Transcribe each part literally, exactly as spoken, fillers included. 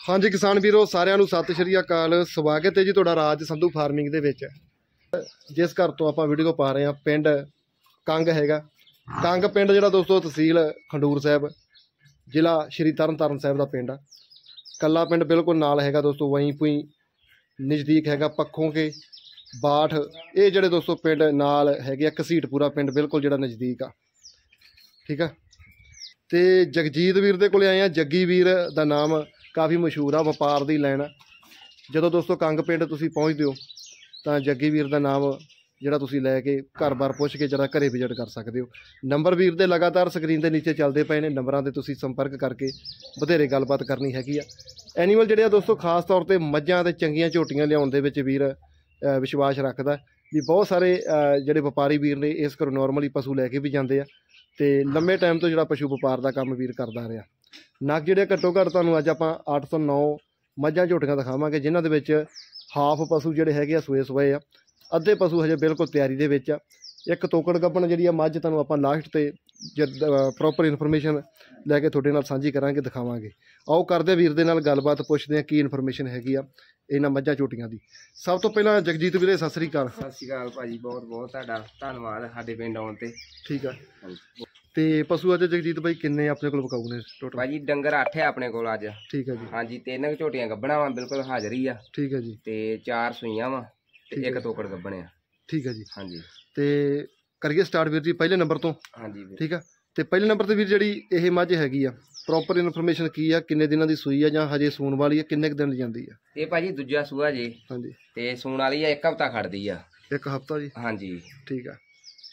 हाँ जी किसान वीरो सारिਆਂ ਨੂੰ सत श्री अकाल स्वागत है जी ਤੁਹਾਡਾ ਰਾਜ ਸੰਧੂ ਫਾਰਮਿੰਗ ਦੇ ਵਿੱਚ। जिस घर तो ਆਪਾਂ ਵੀਡੀਓ ਪਾ ਰਹੇ ਹਾਂ ਪਿੰਡ ਕੰਗ ਹੈਗਾ। ਕੰਗ ਪਿੰਡ ਜਿਹੜਾ ਦੋਸਤੋ ਤਹਿਸੀਲ ਖੰਡੂਰ ਸਾਹਿਬ ਜ਼ਿਲ੍ਹਾ ਸ਼੍ਰੀ ਤਰਨਤਾਰਨ ਸਾਹਿਬ ਦਾ ਪਿੰਡ ਆ। ਕੱਲਾ ਪਿੰਡ ਬਿਲਕੁਲ ਨਾਲ ਹੈਗਾ ਦੋਸਤੋ, वहीं कोई नज़दीक हैगा पखों के बाठ ये ਜਿਹੜੇ ਦੋਸਤੋ ਪਿੰਡ ਨਾਲ ਹੈਗੇ ਆ। ਘਸੀਟਪੁਰਾ ਪਿੰਡ ਬਿਲਕੁਲ ਜਿਹੜਾ ਨਜ਼ਦੀਕ ਆ, ठीक है। तो जगजीत वीर दे कोले आए हैं। जग्गी वीर दा नाम काफ़ी मशहूर आ, व्यापार दी लैन। जो दोस्तों कंग पिंड तुसीं पहुँचते हो तो जग्गी वीर दा नाम जिहड़ा तुसीं लैके घर बार पुछ के जरा घरे विजिट कर सकते हो। नंबर वीर दे लगातार स्क्रीन के नीचे चलते पे ने, नंबरां ते तुसीं संपर्क करके बथेरे गलबात करनी हैगी आ। एनीमल जिहड़े दोस्तों खास तौर पर मझां ते चंगियां झोटियां लियाउण दे विच वीर विश्वास रखदा भी। बहुत सारे जिहड़े व्यापारी वीर ने इस घरों नॉर्मली पशु लैके भी जाते हैं तो लंबे टाइम तो जो पशु व्यापार का काम वीर करता रहा। नग जोड़े घट्टो घट्ट तुहानूं अज आपां अठ तो नौ मझां झोटियां दिखावांगे, जिन्हां दे विच हाफ पशु जोड़े हैगे सूए सूए आ, अद्धे पशु हजे बिल्कुल तैयारी दे विच आ। एक तोकड़ गब्बण जिहड़ी मझ तुहानूं आपां लास्ट ते जद प्रॉपर इन्फॉर्मेशन लैके तुहाडे नाल साझी करांगे, दिखावांगे। आओ करदे वीर दे नाल गलबात, पुछदे आ की इन्फॉर्मेशन हैगी आ इन्हां मझां झोटियां दी। सब तो पहलां जगजीत वीरे सत श्री अकाल। सत श्री अकाल भाजी, बहुत बहुत तुहाडा धन्नवाद साडे पिंड आउण ते। ठीक है। ते पशु अज जगजीत भाई किन्ने अपने कोल विकाऊ ने टोटल? भाजी डंगर अठ है अपने कोल अज। ठीक है जी। हाँ जी, तीन झोटियां गब्बणा वा बिल्कुल हाजरी आ। ठीक है जी। ते चार सूइयां वा ते एक तोकड़ गब्बणे आ। ठीक है जी। हाँ जी। ते करिए स्टार्ट वीर जी पहले नंबर तो। हाँ जी। ठीक है। तो पहले नंबर ते वीर जी ये मझ हैगी आ, प्रॉपर इन्फॉर्मेशन की आ, किन्ने दिनां दी सूई आ जां हजे सूण वाली आ, किन्ने दिन जांदी आ? ये भाजी दूजा सूआ जी। हाँ जी। ते सूण वाली आ, एक हफ्ता खड़दी आ। एक हफ्ता जी। हाँ जी। ठीक है।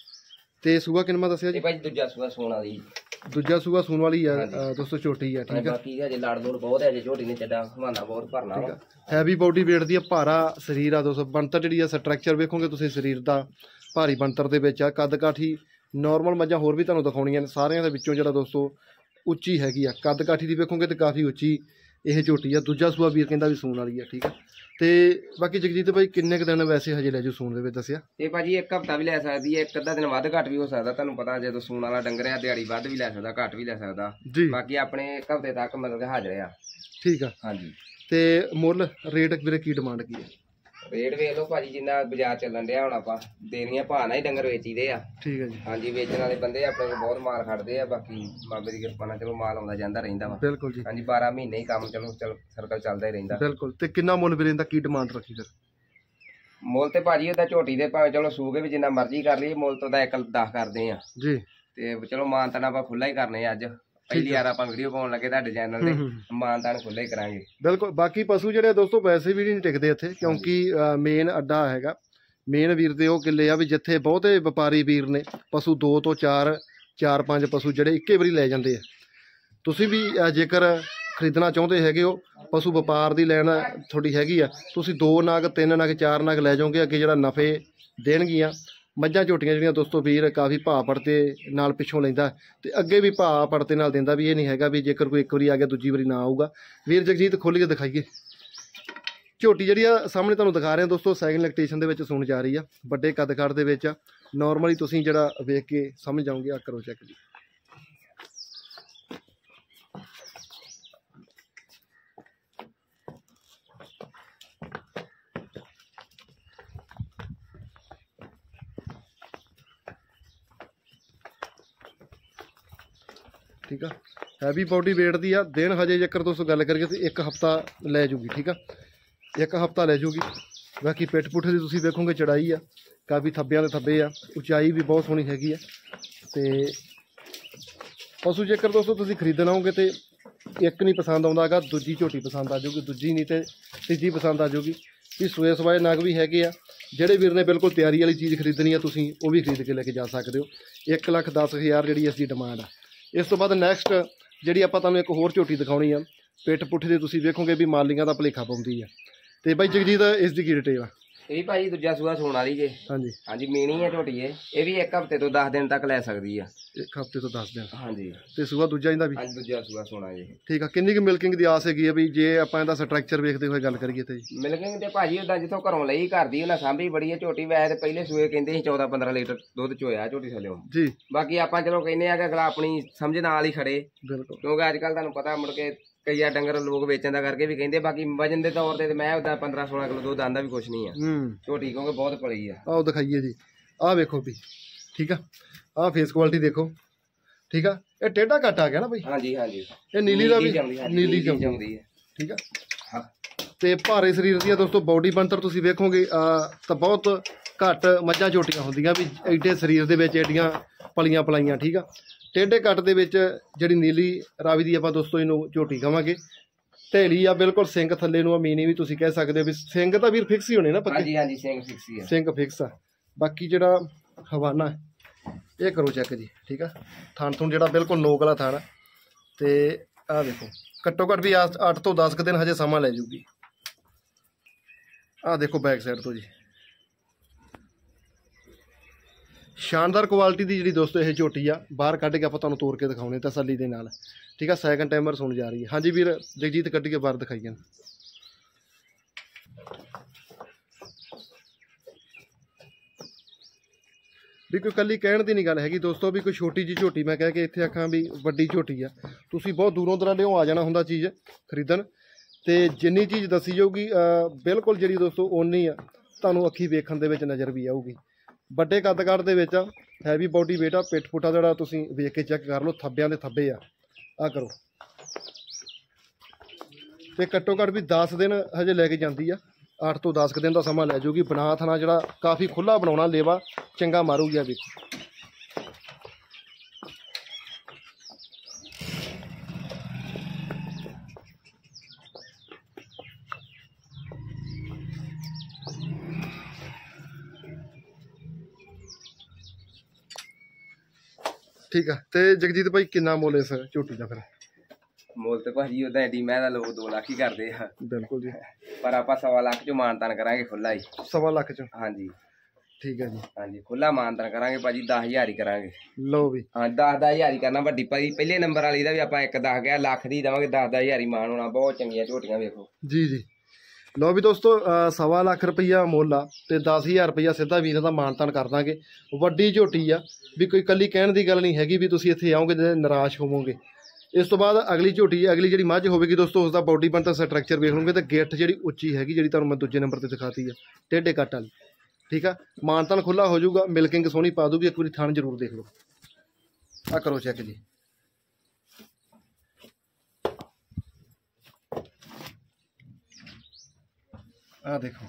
ते सूआ किन्ना दस्सिया जी? भाजी दूजा सूआ सूण वाली। दूजा सूआ सूण वाली है दोस्तों, छोटी है। ठीक है। बाकी हजे लड़ लुड़ बहुत है, झोटी ने चड्डा हवाना बहुत भरना वा। हैवी बॉडी वेट दी भारा शरीर आ दोस्तों। बनतर जी स्ट्रक्चर वेखोगे तुसीं शरीर का भारी बनतर दे विच आ। कद काठी नॉर्मल मझां होर भी तुहानूं दिखाउणियां सारियां दे विच्चों जिहड़ा दोस्तों उच्ची हैगी आ। कद काठी दी वेखोगे तो काफ़ी उच्ची यह झोटी आ। दूजा सूआ वीर कहंदा भी सूण वाली है। ठीक है। तो बाकी जगजीत भाई किन्ने क दिन वैसे हजे लै जू सूण दे विच दस्सिया? ये भाजी एक हफ्ता भी लै सकदी है, एक अद्धा दिन वध घट भी हो सकदा। तुहानूं पता जो सूण वाला डंगर है दिहाड़ी वध भी लै सकदा, घट भी लै सकदा जी। बाकी अपने एक हफ्ते तक मतलब कि हाजर आ। ठीक है। हाँ जी। तो मुੱਲ रेट वीरे की डिमांड की है? रेट वेख लो भाजी जिन्ना बाजार चलन दिया हुण आपां देनियां भाऽ नाल ही डंगर वेची दे आ। ठीक है जी। हाँ जी, वेचण वाले बंदे अपने कोल बहुत माल खड़दे आ। बाकी बाबे दी किरपा नाल चलो माल आउंदा जांदा रहिंदा वा। बिल्कुल जी। हाँ जी, बारह महीने ही काम चलो चल सर्कल चलदा ही रहिंदा। बिल्कुल। ते किन्ना मुੱਲ वीरे दा की डिमांड रखी फिर? मुੱਲ ते भाजी ओहदा झोटी दे भाਵੇਂ चलो सूके भी जिन्ना मर्जी कर लईए, मुੱਲ तो दा एक दस करदे आ जी। ते चलो मानतान आपां खुला ही करने अज, पहली बार आपां वीडियो पाउण लगे तुहाडे चैनल ते, मानतान खुला ही करांगे। बिल्कुल। बाकी पशु जिहड़े दोस्तों वैसे भी नहीं टिकदे इत्थे, क्योंकि मेन अड्डा हैगा। मेन वीर दे ओह किले आ भी जिथे बहुते व्यापारी वीर ने पशु दो तो चार चार पांच पशु जिहड़े इक्के वारी लै जांदे आ। तुसीं भी जेकर खरीदना चाहुंदे हैगे हो, पशु व्यापार दी लैन थोड़ी हैगी आ, तुसीं दो नग तीन नग चार नग लै जाओगे, अगे जिहड़ा नफे देणगियां। मझां झोटियां जिहड़ियां दोस्तों वीर काफ़ी भाऽ पड़ते नाल पिछों लैंदा ते अगे भी भाऽ पड़ते नाल दिंदा भी। ये नहीं हैगा भी जेकर कोई एक बारी आ गया दूजी बारी ना आऊगा। वीर जगजीत खोल के दिखाइए झोटी जिहड़ी आ सामने तुहानूं दिखा रहे हैं दोस्तों, सैकिंड लैक्टेशन दे विच सूण जा रही आ, वड्डे कद काठ दे विच आ। नॉर्मली तुसीं जिहड़ा वेख के समझ जाओगे। आ करो चैक जी। ठीक है। हैवी बॉडी वेट दी आ। दिन हजे जेकर दोस्तों गल करिए तो एक हफ्ता लै जूगी। ठीक है। एक हफ्ता लै जूगी। बाकी पिठ पुठ की तुसीं वेखोगे चढ़ाई आ काफ़ी, थब्बियां दे थब्बे आ, उचाई भी बहुत सोहनी हैगी आ। ते पशु जेकर दोस्तों तुसीं खरीदण आओगे तो एक नहीं पसंद आउंदा हैगा, दूजी झोटी पसंद आ जाऊगी, दूजी नहीं तो तीजी पसंद आ जाऊगी। भी सूए सवाए नग भी हैगे आ। ਜਿਹੜੇ ਵੀਰ ਨੇ ਬਿਲਕੁਲ ਤਿਆਰੀ वाली चीज़ खरीदनी है तुसीं ਉਹ भी खरीद के लेके जा सकते हो। एक लख दस हज़ार जी इसकी डिमांड आ। इस तो बाद नैक्सट जी आप तुहानूं एक होर झोटी दिखाउणी आ, पिठ पुठ दी तुसीं वेखोगे भी मालियां दा भुलेखा पाउंदी है। तो बाई जगजीत इसकी की डिटेल आ? ये भी भाजी दूजा सूआ सूण वाली जे। हाँ जी। हाँ जी, मीनी है झोटी है, ये भी एक हफ्ते तो दस दिन तक लै सकदी है। एक हफ्ते तो दस दिन? हाँ जी। तो सूआ दूजा इहदा भी? हाँ दूजा सूआ सूणा जी। ठीक है। किन्नी क मिल्किंग दी आस हैगी है भी जे आपां इहदा स्ट्रक्चर वेखदे होए गल करिए ते? मिल्किंग ते भाजी उदां जिथों घरों लई घर दी उन्हां सांभी बड़ी है झोटी। वैसे पहले सूए कहंदे सी चौदह पंद्रह लीटर दुध चोया झोटी थल्लेओं जी। बाकी आपां चलो कहने आ कि अगला अपनी समझ नाल ही खड़े, बिल्कुल, क्योंकि अजकल तुहानूं पता मुड़ के ਕਈ ਆ ਡੰਗਰ ਲੋਕ ਵੇਚਣ ਦਾ ਕਰਕੇ ਵੀ ਕਹਿੰਦੇ, ਬਾਕੀ ਵਜਨ ਦੇ ਤੌਰ ਤੇ ਮੈਂ ਉਹਦਾ ਪੰਦਰਾਂ ਸੋਲਾਂ ਕਿਲੋ ਦੁੱਧ ਆਂਦਾ ਵੀ ਕੁਛ ਨਹੀਂ ਆ ਝੋਟੀ, ਕਿਉਂਕਿ ਬਹੁਤ ਪਲੀ ਆ। ਆਓ ਦਿਖਾਈਏ ਜੀ, ਆਹ ਵੇਖੋ ਵੀ ਠੀਕ ਆ, ਆਹ ਫੇਸ ਕੁਆਲਿਟੀ ਦੇਖੋ ਠੀਕ ਆ। ਇਹ ਟੇਢਾ ਕੱਟ ਆ ਗਿਆ ਨਾ ਬਈ? ਹਾਂਜੀ ਹਾਂਜੀ, ਇਹ ਨੀਲੀ ਦਾ ਵੀ ਨੀਲੀ ਜਾਂਦੀ ਹੈ ਠੀਕ ਆ। ਤੇ ਭਾਰੇ ਸਰੀਰ ਦੀ ਦੋਸਤੋ ਬਾਡੀ ਬਣਤਰ ਤੁਸੀਂ ਵੇਖੋਗੇ ਤਾਂ ਬਹੁਤ ਘੱਟ ਮੱਝਾਂ ਝੋਟੀਆਂ ਹੁੰਦੀਆਂ ਵੀ ਐਡੇ ਸਰੀਰ ਦੇ ਵਿੱਚ ਐਡੀਆਂ ਪਲੀਆਂ ਪਲਾਈਆਂ ਠੀਕ ਆ। ਟੇਢੇ ਕੱਟ ਦੇ ਵਿੱਚ ਜਿਹੜੀ ਨੀਲੀ ਰਾਵੀ ਦੀ ਆਪਾਂ ਦੋਸਤੋ ਇਹਨੂੰ ਝੋਟੀ ਕਹਾਂਗੇ। ਢੇਲੀ ਆ ਬਿਲਕੁਲ, ਸਿੰਘ ਥੱਲੇ ਨੂੰ ਮੀਨੀ ਵੀ ਤੁਸੀਂ ਕਹਿ ਸਕਦੇ ਹੋ ਵੀ ਸਿੰਘ ਤਾਂ ਵੀਰ ਫਿਕਸ ਹੀ ਹੋਣੇ ਨਾ ਪੱਕੇ? ਹਾਂਜੀ ਹਾਂਜੀ, ਸਿੰਘ ਫਿਕਸ ਹੀ ਆ, ਸਿੰਘ ਫਿਕਸ ਆ। ਬਾਕੀ ਜਿਹੜਾ ਹਵਾਨਾ ਇਹ ਕਰੋ ਚੈੱਕ ਜੀ ਠੀਕ ਆ। ਥਣ ਥੁਣ ਜਿਹੜਾ ਬਿਲਕੁਲ ਨੋਕ ਵਾਲਾ ਥਣ, ਤੇ ਆਹ ਦੇਖੋ ਘੱਟੋ ਘੱਟ ਵੀ ਅੱਠ ਤੋਂ ਦਸ ਕੁ ਦਿਨ ਹਜੇ ਸਮਾਂ ਲੈ ਜੂਗੀ। ਆਹ ਦੇਖੋ ਬੈਕ ਸਾਈਡ ਤੋਂ ਜੀ, ਸ਼ਾਨਦਾਰ ਕੁਆਲਿਟੀ ਦੀ ਜਿਹੜੀ ਦੋਸਤੋ ਇਹ ਝੋਟੀ ਆ। ਬਾਹਰ ਕੱਢ ਕੇ ਆਪਾਂ ਤੁਹਾਨੂੰ ਤੋੜ ਕੇ ਦਿਖਾਉਣੇ ਤਸੱਲੀ ਦੇ ਨਾਲ ਠੀਕ ਆ। ਸੈਕਿੰਡ ਟਾਈਮਰ ਸੁਣ ਜਾ ਰਹੀ ਹੈ। ਹਾਂਜੀ ਵੀਰ ਜਗਜੀਤ ਕੱਢ ਕੇ ਬਾਹਰ ਦਿਖਾਈਏ ਵੀ ਕੋਈ ਕੱਲੀ ਕਹਿਣ ਦੀ ਨਹੀਂ ਗੱਲ ਹੈਗੀ ਦੋਸਤੋ ਵੀ ਕੋਈ ਛੋਟੀ ਜਿਹੀ ਝੋਟੀ ਮੈਂ ਕਹਿ ਕੇ ਇੱਥੇ ਆਖਾਂ ਵੀ ਵੱਡੀ ਝੋਟੀ ਆ। ਤੁਸੀਂ ਬਹੁਤ ਦੂਰੋਂ ਦਰਾਂਡਿਓਂ ਆ ਜਾਣਾ ਹੁੰਦਾ ਚੀਜ਼ ਖਰੀਦਣ, ਤੇ ਜਿੰਨੀ ਚੀਜ਼ ਦੱਸੀ ਜਾਊਗੀ ਬਿਲਕੁਲ ਜਿਹੜੀ ਦੋਸਤੋ ਓਨੀ ਆ ਤੁਹਾਨੂੰ ਅੱਖੀ ਵੇਖਣ ਦੇ ਵਿੱਚ ਨਜ਼ਰ ਵੀ ਆਊਗੀ। ਵੱਡੇ ਕੱਦ-ਕਾਠ ਦੇ ਵਿੱਚ ਆ, ਹੈਵੀ ਬਾਡੀ ਵੇਟ ਆ। ਪਿੱਠ ਪੁੱਠਾ ਜਿਹੜਾ ਤੁਸੀਂ ਵੇਖ ਕੇ ਚੈੱਕ ਕਰ ਲਓ, ਥੱਬਿਆਂ ਦੇ ਥੱਬੇ ਆ। ਆਹ ਕਰੋ, ਤੇ ਘੱਟੋ ਘੱਟ ਵੀ ਦਸ ਦਿਨ ਹਜੇ ਲੈ ਕੇ ਜਾਂਦੀ ਆ। ਅੱਠ ਤੋਂ ਦਸ ਕੁ ਦਿਨ ਦਾ ਸਮਾਂ ਲੈ ਜਾਊਗੀ। ਬਣਾ ਥਣਾ ਜਿਹੜਾ ਕਾਫੀ ਖੁੱਲਾ ਬਣਾਉਣਾ, ਲੇਵਾ ਚੰਗਾ ਮਾਰੂਗੀ। ਆ ਵੇਖੋ ਠੀਕ ਆ। ਤੇ ਜਗਜੀਤ ਭਾਈ ਕਿੰਨਾ ਮੁੱਲ ਇਸ ਝੋਟੀ ਦਾ ਫਿਰ? ਮੁੱਲ ਤੇ ਭਾਜੀ ਉਹਦਾ ਐਡੀ ਮੈਂ ਦਾ ਲੋਕ ਦੋ ਲੱਖ ਹੀ ਕਰਦੇ ਆ। ਬਿਲਕੁਲ ਜੀ, ਪਰ ਆਪਾਂ ਸਵਾ ਲੱਖ ਚ ਮਾਨਤਾਨ ਕਰਾਂਗੇ ਖੁੱਲਾ ਹੀ। ਸਵਾ ਲੱਖ ਚ? ਹਾਂਜੀ ਠੀਕ ਹੈ ਜੀ, ਹਾਂਜੀ ਖੁੱਲਾ ਮਾਨਤਾਨ ਕਰਾਂਗੇ ਭਾਜੀ। ਦਸ ਹਜ਼ਾਰ ਹੀ ਕਰਾਂਗੇ। ਲਓ ਵੀ ਹਾਂ, ਦਸ ਦਸ ਹਜ਼ਾਰ ਹੀ ਕਰਨਾ। ਵੱਡੀ ਭਾਜੀ ਪਹਿਲੇ ਨੰਬਰ ਵਾਲੀ ਦਾ ਵੀ ਆਪਾਂ ਇੱਕ ਦਸ ਗਿਆ ਲੱਖ ਦੀ ਦੇਵਾਂਗੇ, ਦਸ ਦਸ ਹਜ਼ਾਰ ਹੀ ਮਾਨ ਹੋਣਾ। ਬਹੁਤ ਚੰਗੀਆਂ ਝੋਟੀਆਂ ਵੇਖੋ ਜੀ ਜੀ। ਲਓ ਵੀ ਦੋਸਤੋ ਸਵਾ ਲੱਖ ਰੁਪਈਆ ਮੁੱਲ ਆ, ਤੇ ਦਸ ਹਜ਼ਾਰ ਰੁਪਈਆ ਸਿੱਧਾ ਵੀਰਾਂ ਦਾ ਮਾਨਤਾਨ ਕਰ ਦਾਂਗੇ। ਵੱਡੀ ਝੋਟੀ ਆ ਵੀ ਕੋਈ ਕੱਲੀ ਕਹਿਣ ਦੀ ਗੱਲ ਨਹੀਂ ਹੈਗੀ ਵੀ ਤੁਸੀਂ ਇੱਥੇ ਆਓਗੇ ਤੇ ਨਿਰਾਸ਼ ਹੋਵੋਗੇ। ਇਸ ਤੋਂ ਬਾਅਦ ਅਗਲੀ ਝੋਟੀ ਅਗਲੀ ਜਿਹੜੀ ਮੱਝ ਹੋਵੇਗੀ ਦੋਸਤੋ, ਉਸਦਾ ਬਾਡੀ ਬਣਤਰ ਸਟਰਕਚਰ ਵੇਖ ਲਓਗੇ ਤੇ ਗਿੱਠ ਜਿਹੜੀ ਉੱਚੀ ਹੈਗੀ, ਜਿਹੜੀ ਤੁਹਾਨੂੰ ਮੈਂ ਦੂਜੇ ਨੰਬਰ ਤੇ ਦਿਖਾਤੀ ਆ ਟੇਢੇ ਕੱਟ ਵਾਲੀ ਠੀਕ ਆ। ਮਾਨਤਾਨ ਖੁੱਲਾ ਹੋ ਜਾਊਗਾ, ਮਿਲਕਿੰਗ ਸੋਹਣੀ ਪਾ ਦੂਗੀ। ਇੱਕ ਵਾਰੀ ਥਣ ਜ਼ਰੂਰ ਦੇਖ ਲਓ। ਆ ਕਰੋ ਚੈੱਕ ਜੀ, ਆ ਦੇਖੋ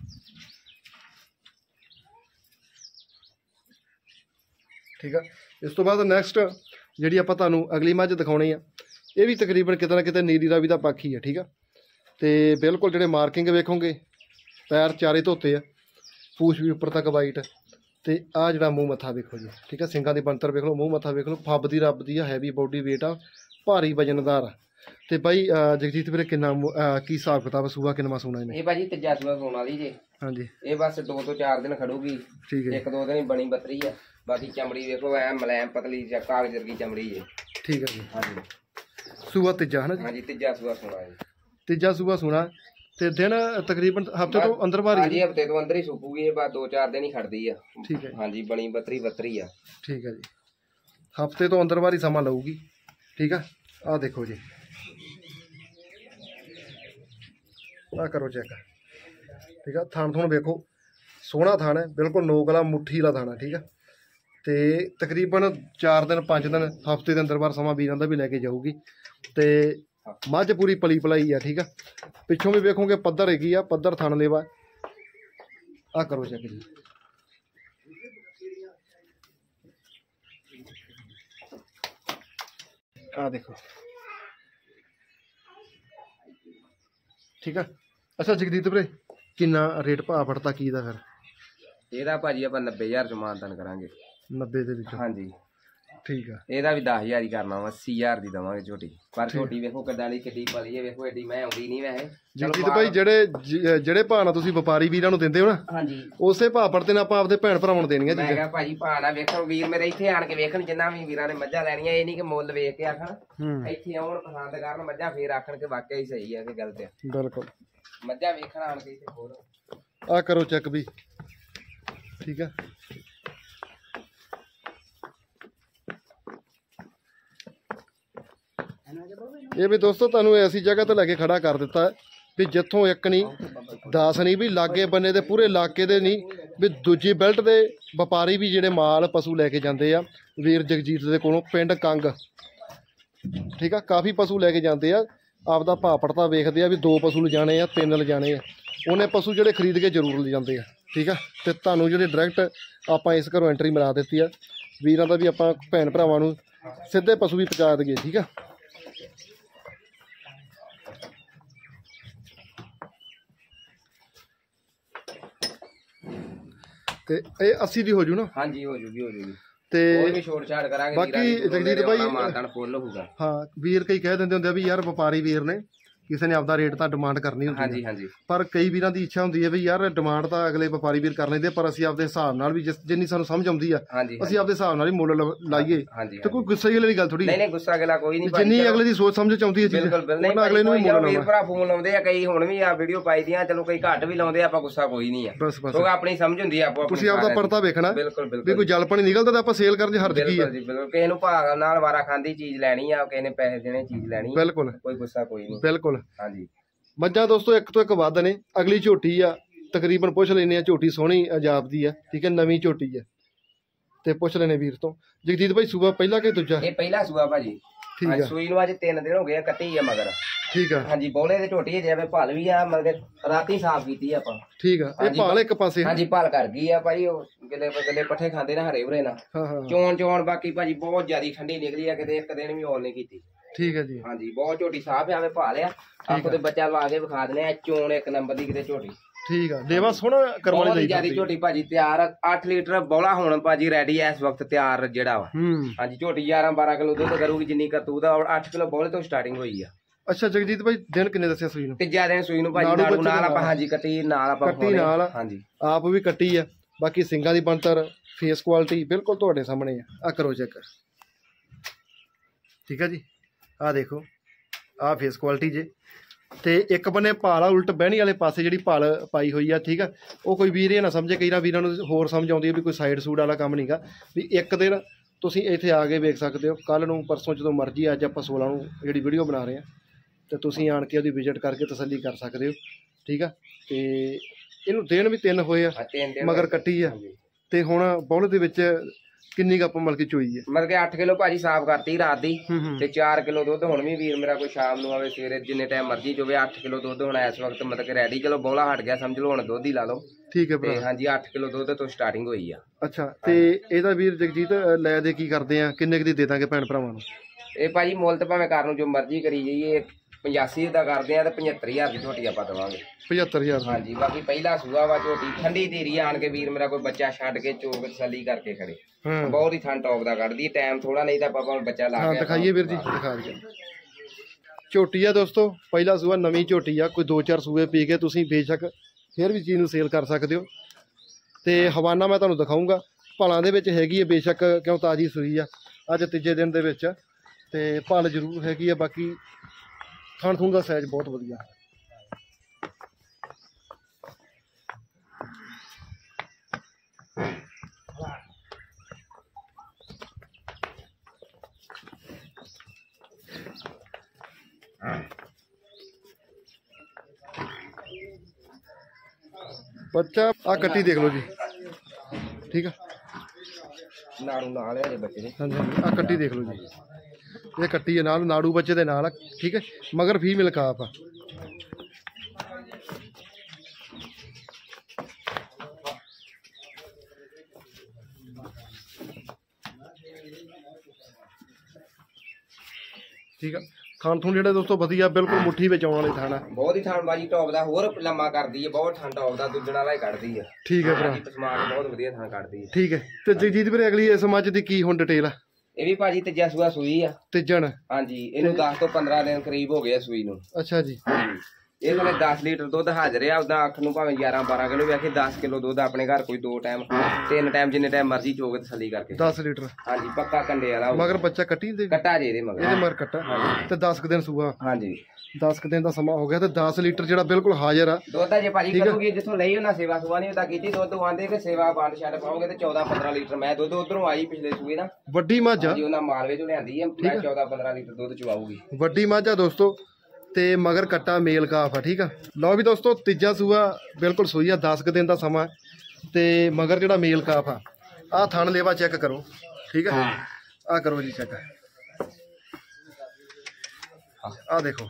ਠੀਕ ਆ। ਇਸ ਤੋਂ ਬਾਅਦ ਨੈਕਸਟ ਜਿਹੜੀ ਆਪਾਂ ਤੁਹਾਨੂੰ ਅਗਲੀ ਮੱਝ ਦਿਖਾਉਣੀ ਆ, ਇਹ ਵੀ ਤਕਰੀਬਨ ਕਿਤੇ ਨਾ ਕਿਤੇ ਨੀਲੀ ਰਾਵੀ ਦਾ ਪੱਖ ਹੀ ਆ ਠੀਕ ਆ। ਤੇ ਬਿਲਕੁਲ ਜਿਹੜੇ ਮਾਰਕਿੰਗ ਵੇਖੋਗੇ, ਪੈਰ ਚਾਰੇ ਧੋਤੇ ਆ, ਪੂਛ ਵੀ ਉੱਪਰ ਤੱਕ ਵਾਈਟ, ਤੇ ਆ ਜਿਹੜਾ ਮੂੰਹ ਮੱਥਾ ਵੇਖੋ ਜੀ ਠੀਕ ਆ। ਸਿੰਘਾਂ ਦੀ ਬਣਤਰ ਵੇਖ ਲਓ, ਮੂੰਹ ਮੱਥਾ ਵੇਖ ਲਓ, ਫੱਬ ਦੀ ਰੱਬ ਦੀ ਆ, ਹੈਵੀ ਬਾਡੀ ਵੇਟ ਆ, ਭਾਰੀ ਵਜਨਦਾਰ ਆ। ਤੇ ਬਾਈ ਜਗਜੀਤ ਵੀਰੇ ਕਿੰਨਾ ਕੀ ਹਿਸਾਬ ਕਿਤਾਬ ਸੂਆ ਕਿੰਨਾ ਸੋਣਾ ਇਹਨੇ? ਇਹ ਭਾਜੀ ਤੀਜਾ ਸੂਆ ਸੋਣ ਵਾਲੀ ਜੇ। ਹਾਂਜੀ, ਇਹ ਬਸ ਦੋ ਤੋਂ ਚਾਰ ਦਿਨ ਖੜੂਗੀ। ਠੀਕ ਹੈ, ਇੱਕ ਦੋ ਦਿਨ ਹੀ ਬਣੀ ਬੱਤਰੀ ਆ। ਬਾਕੀ ਚਮੜੀ ਵੇਖੋ ਐ ਮਲੈਮ ਪਤਲੀ ਜਾਂ ਕਾਗਜ਼ ਵਰਗੀ ਚਮੜੀ ਜੇ। ਠੀਕ ਹੈ ਜੀ। ਹਾਂਜੀ, ਸੂਆ ਤੀਜਾ ਹੈ ਨਾ ਜੀ? ਹਾਂਜੀ, ਤੀਜਾ ਸੂਆ ਸੋਣਾ ਜੀ। ਤੀਜਾ ਸੂਆ ਸੋਣਾ, ਤੇ ਦਿਨ ਤਕਰੀਬਨ ਹਫਤੇ ਤੋਂ ਅੰਦਰ ਬਾਹਰ? ਹਾਂਜੀ, ਹਫਤੇ ਤੋਂ ਅੰਦਰ ਹੀ ਸੁੱਕੂਗੀ। ਇਹ ਬਸ ਦੋ ਚਾਰ ਦਿਨ ਹੀ ਖੜਦੀ ਆ। ਠੀਕ ਹੈ, ਹਾਂਜੀ, ਬਣੀ ਬੱਤਰੀ ਬੱਤਰੀ ਆ। ਠੀਕ ਹੈ ਜੀ, ਹਫਤੇ ਤੋਂ ਅੰਦਰ ਬਾਹਰ ਹੀ ਸਮਾਂ ਲਊਗੀ। ਠੀਕ ਆ। ਆਹ ਦੇਖੋ ਜੀ, ਆਹ ਕਰੋ ਚੈੱਕ ਠੀਕ ਆ। ਥਣ ਥਣ ਵੇਖੋ, ਸੋਹਣਾ ਥਣ ਹੈ, ਬਿਲਕੁਲ ਨੋਕ ਵਾਲਾ ਮੁੱਠੀ ਵਾਲਾ ਥਣ ਹੈ ਠੀਕ ਆ। ਤੇ ਤਕਰੀਬਨ ਚਾਰ ਦਿਨ ਪੰਜ ਦਿਨ ਹਫਤੇ ਦੇ ਅੰਦਰ ਬਾਹਰ ਸਮਾਂ ਵੀਰਾਂ ਦਾ ਵੀ ਲੈ ਕੇ ਜਾਊਗੀ। ਤੇ ਮੱਝ ਪੂਰੀ ਪਲੀ ਪਲਾਈ ਆ ਠੀਕ ਆ। ਪਿੱਛੋਂ ਵੀ ਵੇਖੋਗੇ ਪੱਧਰ ਹੈਗੀ ਆ, ਪੱਧਰ ਥਣ ਲੇਵਾ। ਆਹ ਕਰੋ ਚੈੱਕ ਜੀ, ਆਹ ਦੇਖੋ ਠੀਕ ਆ। ਅੱਛਾ ਜਗਦੀਪ ਵੀਰੇ, ਕਿੰਨਾ ਰੇਟ ਭਾਅ ਫੜਤਾ ਕੀ ਦਾ ਫਿਰ? ਇਹਦਾ ਭਾਜੀ ਆਪਾਂ ਨੱਬੇ ਹਜ਼ਾਰ ਚ ਮਾਨਤਾਨ ਕਰਾਂਗੇ। ਨੱਬੇ ਦੇ ਵਿੱਚ? ਹਾਂਜੀ, ਠੀਕ ਆ। ਇਹਦਾ ਵੀ ਦਸ ਹਜ਼ਾਰ ਹੀ ਕਰਨਾ ਵਾ, ਅੱਸੀ ਹਜ਼ਾਰ ਦੀ ਦੇਵਾਂਗੇ ਝੋਟੀ। ਪਰ ਝੋਟੀ ਵੇਖੋ ਕਿੱਦਾਂ ਦੀ ਕਿੱਡੀ ਪਲੀ ਹੈ, ਵੇਖੋ ਐਡੀ ਮੈਂ ਆਉਂਦੀ ਨਹੀਂ ਵੈਸੇ। ਜਗਦੀਪ ਭਾਈ ਜਿਹੜੇ ਜਿਹੜੇ ਭਾਅ ਨਾਲ ਤੁਸੀਂ ਵਪਾਰੀ ਵੀਰਾਂ ਨੂੰ ਦਿੰਦੇ ਹੋ ਨਾ, ਹਾਂਜੀ, ਉਸੇ ਭਾਅ ਫੜਤੇ ਨਾਲ ਆਪਾਂ ਆਪਦੇ ਭੈਣ ਭਰਾਵਾਂ ਨੂੰ ਦੇਣੀਆਂ ਚੀਜ਼ਾਂ। ਮੈਂ ਕਿਹਾ ਭਾਜੀ ਭਾਅ ਨਾਲ ਵੇਖਣ, ਵੀਰ ਮੇਰੇ ਇੱਥੇ ਆਣ ਕੇ ਵੇਖਣ, ਜਿੰਨਾ ਵੀ ਵੀਰਾਂ ਨੇ ਮੱਝਾਂ ਲੈਣੀਆਂ, ਇਹ ਨਹੀਂ ਕਿ ਮੁੱਲ ਵੇਖ ਕੇ ਆਖਣ, ਇੱਥੇ ਆਉਣ ਪਸੰਦ ਕਰਨ ਮੱਝਾਂ, ਫੇਰ ਆਖਣ ਕਿ ਵਾਕਿਆ ਹੀ ਸਹੀ ਹੈ। ਇਹ ਗੱਲ ਤੇ ਬਿਲਕੁਲ ਮੱਝਾਂ ਵੇਖਣ ਆਣ ਕੇ ਇੱਥੇ ਹੋਰ। ਆਹ ਕਰੋ ਚੈੱਕ ਵੀ ਠੀਕ ਆ। ਇਹ ਵੀ ਦੋਸਤੋ ਤੁਹਾਨੂੰ ਐਸੀ ਜਗ੍ਹਾ ਤੇ ਲੈ ਕੇ ਖੜਾ ਕਰ ਦਿੱਤਾ ਵੀ ਜਿੱਥੋਂ ਇੱਕ ਨਹੀਂ ਦਸ ਨਹੀਂ ਵੀ ਲਾਗੇ ਬੰਨੇ ਦੇ ਪੂਰੇ ਇਲਾਕੇ ਦੇ ਨਹੀਂ ਵੀ ਦੂਜੀ ਬੈਲਟ ਦੇ ਵਪਾਰੀ ਵੀ ਜਿਹੜੇ ਮਾਲ ਪਸ਼ੂ ਲੈ ਕੇ ਜਾਂਦੇ ਆ ਵੀਰ ਜਗਜੀਤ ਦੇ ਕੋਲੋਂ ਪਿੰਡ ਕੰਗ, ਠੀਕ ਆ। ਕਾਫੀ ਪਸ਼ੂ ਲੈ ਕੇ ਜਾਂਦੇ ਆ, ਆਪਦਾ ਭਾਅ ਪੜਤਾ ਵੇਖਦੇ ਆ ਵੀ ਦੋ ਪਸ਼ੂ ਲਿਜਾਣੇ ਆ, ਤਿੰਨ ਲਿਜਾਣੇ ਆ, ਉਹਨੇ ਪਸ਼ੂ ਜਿਹੜੇ ਖਰੀਦ ਕੇ ਜ਼ਰੂਰ ਲਿਜਾਂਦੇ ਆ, ਠੀਕ ਆ। ਤੇ ਤੁਹਾਨੂੰ ਜਿਹੜੇ ਡਾਇਰੈਕਟ ਆਪਾਂ ਇਸ ਘਰੋਂ ਐਂਟਰੀ ਮਰਾ ਦਿੱਤੀ ਆ, ਵੀਰਾਂ ਦਾ ਵੀ ਆਪਾਂ ਭੈਣ ਭਰਾਵਾਂ ਨੂੰ ਸਿੱਧੇ ਪਸ਼ੂ ਵੀ ਪਹੁੰਚਾ ਦਈਏ, ਠੀਕ ਆ। ਤੇ ਇਹ अस्सी ਦੀ ਹੋ ਜੂ ਨਾ? ਹਾਂਜੀ ਹੋ ਜੂਗੀ, ਹੋ ਜੂਗੀ। ਤੇ ਕੋਈ ਵੀ ਛੋਟ ਛਾੜ ਕਰਾਂਗੇ ਬਾਕੀ ਜਗਜੀਤ ਭਾਈ ਮਾਨਤਾਨ ਫੁੱਲ ਹੋਊਗਾ। ਹਾਂ, ਵੀਰ ਕਈ ਕਹਿ ਦਿੰਦੇ ਹੁੰਦੇ ਆ ਵੀ ਯਾਰ ਵਪਾਰੀ ਵੀਰ ਨੇ ਕਿਸੇ ਨੇ ਆਪਦਾ ਰੇਟ ਤਾਂ ਡਿਮਾਂਡ ਕਰਨੀ ਹੁੰਦੀ ਹੈ। ਹਾਂਜੀ ਹਾਂਜੀ। ਪਰ ਕਈ ਵੀਰਾਂ ਦੀ ਇੱਛਾ ਹੁੰਦੀ ਹੈ ਵੀ ਯਾਰ ਡਿਮਾਂਡ ਤਾਂ ਅਗਲੇ ਵਪਾਰੀ ਵੀਰ ਕਰ ਲੈਂਦੇ, ਪਰ ਅਸੀਂ ਆਪਦੇ ਹਿਸਾਬ ਨਾਲ ਵੀ ਜਿੰਨੀ ਸਾਨੂੰ ਸਮਝ ਆਉਂਦੀ ਆ ਅਸੀਂ ਆਪਦੇ ਹਿਸਾਬ ਨਾਲ ਹੀ ਮੁੱਲ ਲਾਈਏ। ਤੇ ਕੋਈ ਗੁੱਸੇ ਵਾਲੀ ਗੱਲ ਥੋੜੀ। ਨਹੀਂ ਨਹੀਂ, ਗੁੱਸਾ ਅਗਲਾ ਕੋਈ ਨਹੀਂ। ਜਿੰਨੀ ਅਗਲੇ ਦੀ ਸੋਚ ਸਮਝ ਚ ਆਉਂਦੀ ਹੈ ਚੀਜ਼ ਉਹਨਾਂ ਅਗਲੇ ਨੂੰ ਵੀ ਮੁੱਲ ਲਾਉਣਾ। ਭਰਾ ਫੋਨ ਲਾਉਂਦੇ ਆ ਕਈ, ਹੁਣ ਵੀ ਆ ਵੀਡੀਓ ਪਾਈ ਦੀਆਂ, ਚਲੋ ਕਈ ਘੱਟ ਵੀ ਲਾਉਂਦੇ, ਆਪਾਂ ਗੁੱਸਾ ਕੋਈ ਨਹੀਂ ਆ, ਕਿਉਂਕਿ ਆਪਣੀ ਸਮਝ ਹੁੰਦੀ ਆ ਆਪੋ। ਤੁਸੀਂ ਆਪਦਾ ਪਰਤਾ ਵੇਖਣਾ ਵੀ ਕੋਈ ਜਲਪਣੀ ਨਿਕਲਦਾ ਤਾਂ ਆਪਾਂ ਸੇਲ ਕਰਨ ਚ ਹਰਜ ਕੀ ਆ। ਬਿਲਕੁਲ, ਕਿਸੇ ਨੂੰ ਭਾਗ ਨਾਲ ਵਾਰਾ ਖਾਂਦੀ ਚੀਜ਼ ਲੈਣੀ ਆ, ਕਿਸੇ ਨੇ ਪੈਸੇ ਦੇਣੇ ਚੀਜ਼ ਲੈਣੀ। ਬਿਲਕੁਲ, ਕੋਈ ਗੁੱਸਾ ਕੋਈ ਨਹੀਂ। ਬਿਲਕੁਲ। ਹਾਂਜੀ। ਮੱਝਾਂ ਦੋਸਤੋ ਇੱਕ ਤੋਂ ਇੱਕ ਵੱਧ ਨੇ। ਅਗਲੀ ਝੋਟੀ ਆ, ਤਕਰੀਬਨ ਪੁੱਛ ਲੈਨੇ ਆ, ਝੋਟੀ ਸੋਹਣੀ ਅਜਾਬ ਦੀ ਆ, ਠੀਕ ਹੈ, ਨਵੀਂ ਝੋਟੀ ਆ। ਤੇ ਪੁੱਛ ਲੈਨੇ ਵੀਰ ਤੋਂ ਜਗਜੀਤ ਭਾਈ ਸੂਆ ਪਹਿਲਾ ਕਿ ਦੂਜਾ? ਇਹ ਪਹਿਲਾ ਸੂਆ ਭਾਜੀ। ਠੀਕ ਆ। ਸੂਈ ਨੂੰ ਅੱਜ ਤਿੰਨ ਦਿਨ ਹੋ ਗਏ, ਕੱਟੀ ਆ ਮਗਰ। ਠੀਕ ਆ। ਹਾਂਜੀ, ਬੋਲੇ ਦੇ ਝੋਟੀ ਹੈ ਜਿਵੇਂ ਭਲ ਵੀ ਆ, ਮਗਰ ਰਾਤੀ ਸਾਫ਼ ਕੀਤੀ ਆਪਾਂ। ਠੀਕ ਆ। ਇਹ ਭਾਲ ਇੱਕ ਪਾਸੇ। ਹਾਂਜੀ, ਭਲ ਕਰ ਗਈ ਆ ਭਾਜੀ। ਉਹ ਗਿੱਲੇ ਗਿੱਲੇ ਪੱਠੇ ਖਾਂਦੇ ਨਾ ਹਰੇ ਭਰੇ ਨਾ। ਹਾਂ ਹਾਂ। ਚੋਣ ਚੋਣ ਬਾਕੀ ਭਾਜੀ ਬਹੁਤ ਜ਼ਿਆਦਾ ਠੰਡੀ ਨਿਕਲੀ ਆ, ਕਿਤੇ ਇੱਕ ਦਿਨ ਵੀ ਔਲ ਨਹੀਂ ਕੀਤੀ। ਠੀਕ ਹੈ ਜੀ। ਹਾਂਜੀ, ਬਹੁਤ ਝੋਟੀ ਸਾਫ਼ ਆਵੇ ਭਾਲ ਆ। ਆਪੋ ਤੇ ਬੱਚਾ ਲਾ ਕੇ ਵਿਖਾ ਦਨੇ ਆ, ਚੋਣ ਇੱਕ ਨੰਬਰ ਦੀ ਕਿਤੇ ਝੋਟੀ। ਠੀਕ ਆ। ਦੇਵਾ ਸੋਹਣਾ ਕਰਵਾਉਣੀ ਚਾਹੀਦੀ। ਜਿਆਦੀ ਝੋਟੀ ਭਾਜੀ ਤਿਆਰ, ਅੱਠ ਲੀਟਰ ਬੋਲਾ ਹੁਣ ਭਾਜੀ ਰੈਡੀ ਐ ਇਸ ਵਕਤ ਤਿਆਰ ਜਿਹੜਾ ਵਾ। ਹਾਂਜੀ, ਝੋਟੀ ਗਿਆਰਾਂ ਬਾਰਾਂ ਕਿਲੋ ਦੁੱਧ ਕਰੂਗੀ ਜਿੰਨੀ ਕਰਤੂਤ ਆ। ਅੱਠ ਕਿਲੋ ਬੋਲੇ ਤੋਂ ਸਟਾਰਟਿੰਗ ਹੋਈ ਆ। ਅੱਛਾ ਜਗਜੀਤ ਭਾਈ, ਦਿਨ ਕਿੰਨੇ ਦੱਸਿਆ ਸੂਈ ਨੂੰ? ਤੀਜਾ ਦਿਨ ਸੂਈ ਨੂੰ ਭਾਜੀ। ਨਾੜੂ ਨਾਲ ਆਪਾਂ ਹਾਂਜੀ ਕੱਟੀ ਨਾਲ ਆਪਾਂ ਕੱਟੀ ਨਾਲ। ਹਾਂਜੀ, ਆਪ ਵੀ ਕੱਟੀ ਆ। ਬਾਕੀ ਸਿੰਗਾਂ ਦੀ ਬਣਤਰ, ਫੇਸ ਕੁਆਲਿਟੀ ਬਿਲਕੁਲ ਤੁਹਾਡੇ ਸਾਹਮਣੇ ਆ। ਆ ਕਰੋ ਚੈੱਕ, ਠੀਕ ਆ ਜੀ। ਆ ਦੇਖੋ, ਆ ਫੇਸ ਕੁਆਲਿਟੀ ਜੇ। ਤੇ ਇੱਕ ਬੰਨੇ ਭਾਲ ਆ ਉਲਟ ਬਹਿਣੀ ਵਾਲੇ ਪਾਸੇ ਜਿਹੜੀ ਭਾਲ ਪਾਈ ਹੋਈ ਆ, ਠੀਕ ਆ। ਉਹ ਕੋਈ ਵੀਰ ਇਹ ਨਾ ਸਮਝੇ, ਕਈ ਨਾ ਵੀਰਾਂ ਨੂੰ ਹੋਰ ਸਮਝ ਆਉਂਦੀ ਹੈ ਵੀ ਕੋਈ ਸਾਈਡ ਸੂਡ ਵਾਲਾ ਕੰਮ ਨਹੀਂਗਾ। ਵੀ ਇੱਕ ਦਿਨ ਤੁਸੀਂ ਇੱਥੇ ਆ ਕੇ ਵੇਖ ਸਕਦੇ ਹੋ, ਕੱਲ ਨੂੰ ਪਰਸੋਂ ਜਦੋਂ ਮਰਜ਼ੀ। ਅੱਜ ਆਪਾਂ ਸੋਲਾਂ ਨੂੰ ਜਿਹੜੀ ਵੀਡੀਓ ਬਣਾ ਰਹੇ ਹਾਂ, ਤੇ ਤੁਸੀਂ ਆਣ ਕੇ ਉਹਦੀ ਵਿਜ਼ਿਟ ਕਰਕੇ ਤਸੱਲੀ ਕਰ ਸਕਦੇ ਹੋ, ਠੀਕ ਆ। ਤੇ ਇਹਨੂੰ ਦਿਨ ਵੀ ਤਿੰਨ ਹੋਏ ਆ, ਮਗਰ ਕੱਟੀ ਆ। ਤੇ ਹੁਣ ਬੌਲ ਦੇ ਵਿੱਚ ਕਿੰਨੀ ਕੁ ਆਪਾਂ ਮਲਕੀ ਚੋਈ ਹੈ? ਮਤਲਬ ਕਿ ਅੱਠ ਕਿਲੋ ਭਾਜੀ ਸਾਫ਼ ਕਰਤੀ ਰਾਤ ਦੀ। ਤੇ ਚਾਰ ਕਿਲੋ ਦੁੱਧ ਹੁਣ ਵੀ ਵੀਰ ਮੇਰਾ ਕੋਈ ਸ਼ਾਮ ਨੂੰ ਆਵੇ ਸਵੇਰੇ ਜਿੰਨੇ ਟਾਈਮ ਮਰਜ਼ੀ ਚੋਵੇ। ਅੱਠ ਕਿਲੋ ਦੁੱਧ ਹੁਣ ਇਸ ਵਕਤ ਮਤਲਬ ਕਿ ਰੈਡੀ। ਚਲੋ ਬੌਲਾ ਹਟ ਗਿਆ, ਸਮਝ ਲਓ ਹੁਣ ਦੁੱਧ ਹੀ ਲਾ ਲਓ। ਠੀਕ ਹੈ ਭਰਾ। ਹਾਂਜੀ, ਅੱਠ ਕਿਲੋ ਦੁੱਧ ਤੋਂ ਸਟਾਰਟਿੰਗ ਹੋਈ ਆ। ਅੱਛਾ, ਤੇ ਇਹਦਾ ਵੀਰ ਜਗਜੀਤ ਲੈ ਦੇ ਕੀ ਕਰਦੇ ਆ, ਕਿੰਨੇ ਕੁ ਦੀ ਦੇ ਦਾਂਗੇ ਭੈਣ ਭਰਾਵਾਂ ਨੂੰ? ਇਹ ਭਾਜੀ ਮੁੱਲ ਤਾਂ ਭਾਵੇਂ ਕਰਨ ਨੂੰ ਜੋ ਮਰਜ਼ੀ ਕਰੀ ਜਾਈਏ, ਪਚਾਸੀ ਦਾ ਕਰਦੇ ਆ ਤੇ ਪਝੱਤਰ ਹਜ਼ਾਰ ਦੀ ਝੋਟੀ ਆਪਾਂ ਦੇਵਾਂਗੇ। ਪਝੱਤਰ ਹਜ਼ਾਰ? ਹਾਂਜੀ। ਬਾਕੀ ਪਹਿਲਾ ਸੂਆ ਵਾ, ਝੋਟੀ ਠੰਡੀ ਧੀਰੀ ਆਣ ਕੇ ਵੀਰ ਮੇਰਾ ਕੋਈ ਬੱਚਾ ਛੱਡ ਕੇ ਚੋਕ ਤਸੱਲੀ ਕਰਕੇ ਖੜੇ। ਬਹੁਤ ਹੀ ਥਣ ਟੌਪ ਦਾ ਕੱਢਦੀ। ਟਾਈਮ ਥੋੜਾ, ਨਹੀਂ ਤਾਂ ਆਪਾਂ ਬੱਚਾ ਲਾ ਕੇ ਦਿਖਾਈਏ ਵੀਰ ਜੀ, ਦਿਖਾ ਦਈਏ। ਝੋਟੀ ਆ ਦੋਸਤੋ, ਪਹਿਲਾ ਸੂਆ, ਨਵੀਂ ਝੋਟੀ ਆ। ਕੋਈ ਦੋ ਚਾਰ ਸੂਏ ਪੀ ਕੇ ਤੁਸੀਂ ਬੇਸ਼ੱਕ ਫਿਰ ਵੀ ਚੀਜ਼ ਨੂੰ ਸੇਲ ਕਰ ਸਕਦੇ ਹੋ। ਤੇ ਹਵਾਨਾ ਮੈਂ ਤੁਹਾਨੂੰ ਦਿਖਾਊਂਗਾ। ਭਲਾਂ ਦੇ ਵਿੱਚ ਹੈਗੀ ਹੈ ਬੇਸ਼ੱਕ, ਕਿਉਂ ਤਾਜ਼ੀ ਸੂਈ ਆ, ਅੱਜ ਤੀਜੇ ਦਿਨ ਦੇ ਵਿੱਚ। ਤੇ ਭਲ ਜ਼ਰੂਰ ਹੈਗੀ ਆ। ਬਾਕੀ ਥਣ ਥੂਣ ਦਾ ਸਾਈਜ਼ ਬਹੁਤ ਵਧੀਆ। ਬੱਚਾ ਆ ਕੱਟੀ ਦੇਖ ਲਓ ਜੀ, ਠੀਕ ਆ। ਨਾੜੂ ਨਾਲ ਹੈ ਬੱਚੇ ਦੇ। ਹਾਂਜੀ ਹਾਂਜੀ, ਆ ਕੱਟੀ ਦੇਖ ਲਓ ਜੀ। ਇਹ ਕੱਟੀ ਹੈ ਨਾਲ, ਨਾੜੂ ਬੱਚੇ ਦੇ ਨਾਲ ਆ, ਠੀਕ ਹੈ। ਮਗਰ ਫੀਮੇਲ ਕਾਫ ਆ। ਠੀਕ ਆ। ਥਣ ਥੂਣ ਜਿਹੜਾ ਦੋਸਤੋ ਵਧੀਆ, ਬਿਲਕੁਲ ਮੁੱਠੀ ਵਿੱਚ ਆਉਣ ਵਾਲੇ ਥਣ ਆ। ਬਹੁਤ ਹੀ ਥਣ ਬਾਜੀ ਟੌਪ ਦਾ, ਹੋਰ ਲੰਮਾ ਕਰਦੀ ਹੈ, ਬਹੁਤ ਥਣ ਟੌਪ ਦਾ, ਦੂਜਣ ਵਾਲਾ ਹੀ ਕੱਢਦੀ ਆ। ਠੀਕ ਹੈ ਭਰਾ, ਸਮਾਨ ਬਹੁਤ ਵਧੀਆ ਥਣ ਕੱਢਦੀ ਹੈ। ਠੀਕ ਹੈ। ਤੇ ਜਗਜੀਤ ਵੀਰੇ ਅਗਲੀ ਇਸ ਮੱਝ ਦੀ ਕੀ ਹੁਣ ਡਿਟੇਲ ਆ? ਇਹ ਵੀ ਭਾਜੀ ਤੀਜਾ ਸੂਆ ਸੂਈ ਆ। ਤੀਜਣ? ਹਾਂਜੀ, ਇਹਨੂੰ ਦਸ ਤੋਂ ਪੰਦਰਾਂ ਦਿਨ ਕਰੀਬ ਹੋ ਗਏ ਆ ਸੂਈ ਨੂੰ। ਅੱਛਾ ਜੀ। ਇਹ ਥਲੇ ਦਸ ਲੀਟਰ ਦੁੱਧ ਹਾਜ਼ਰ ਆ। ਉਦਾਂ ਅੱਖ ਨੂੰ ਭਾਵੇਂ ਗਿਆਰਾਂ ਬਾਰਾਂ ਕਿਲੋ ਵੀ ਆਖੇ ਦਸ ਕਿਲੋ ਦੁੱਧ ਆਪਣੇ ਘਰ ਕੋਈ ਦੋ ਟਾਈਮ ਤਿੰਨ ਟਾਈਮ ਜਿੰਨੇ ਟਾਈਮ ਮਰਜ਼ੀ ਚੋਗ ਤਸੱਲੀ ਕਰਕੇ ਦਸ ਲੀਟਰ ਹਾਂਜੀ ਪੱਕਾ ਕੰਡੇ ਵਾਲਾ ਮਗਰ ਬੱਚਾ ਕੱਟੀ ਦੇ ਕੱਟਾ ਜੇ ਇਹਦੇ ਮਗਰ ਇਹਦੇ ਮਗਰ ਕੱਟਾ ਤੇ ਦਸ ਕੁ ਦਿਨ ਸੂਆ ਹਾਂਜੀ ਦਸ ਕੁ ਦਿਨ ਦਾ ਸਮਾਂ ਹੋ ਗਿਆ ਤੇ ਦਸ ਲੀਟਰ ਜਿਹੜਾ ਬਿਲਕੁਲ ਹਾਜ਼ਰ ਆ ਦੁੱਧ ਜੇ ਭਾਜੀ ਕਰੂਗੀ ਜਿੱਥੋਂ ਲਈ ਉਹਨਾਂ ਸੇਵਾ ਸੁਵਾ ਨਹੀਂ ਉਹਦਾ ਕੀਤੀ ਦੁੱਧ ਆਂਦੇ ਕਿ ਸੇਵਾ ਬੰਦ ਛੱਡ ਪਾਓਗੇ ਤੇ ਚੌਦਾਂ ਪੰਦਰਾਂ ਲੀਟਰ ਮੈਂ ਦੁੱਧ ਉਧਰੋਂ ਆਈ ਪਿਛਲੇ ਸੂਏ ਨਾ ਵੱਡੀ ਮੱਝ ਆ ਜੀ ਉਹਨਾਂ ਮਾਲਵੇ ਚੋਂ ਲਿਆਂਦੀ ਆ ਮੈਂ ਚੌਦਾਂ ਪੰਦਰਾਂ ਲੀਟਰ ਦੁੱਧ ਚਵਾਊਗੀ ਵੱਡੀ ਮੱਝ ਆ ਦੋਸਤੋ ਤੇ ਮਗਰ ਕੱਟਾ ਮੇਲ ਕਾਫ ਆ ਠੀਕ ਆ। ਲਓ ਵੀ ਦੋਸਤੋ ਤੀਜਾ ਸੂਆ ਬਿਲਕੁਲ ਸੂਈ ਆ ਦਸ ਕੁ ਦਿਨ ਦਾ ਸਮਾਂ ਤੇ ਮਗਰ ਜਿਹੜਾ ਮੇਲ ਕਾਫ ਆ ਆਹ ਥਣ ਲੇਵਾ ਚੈੱਕ ਕਰੋ ਠੀਕ ਆ। ਆਹ ਕਰੋ ਜੀ ਚੈੱਕ ਆਹ ਦੇਖੋ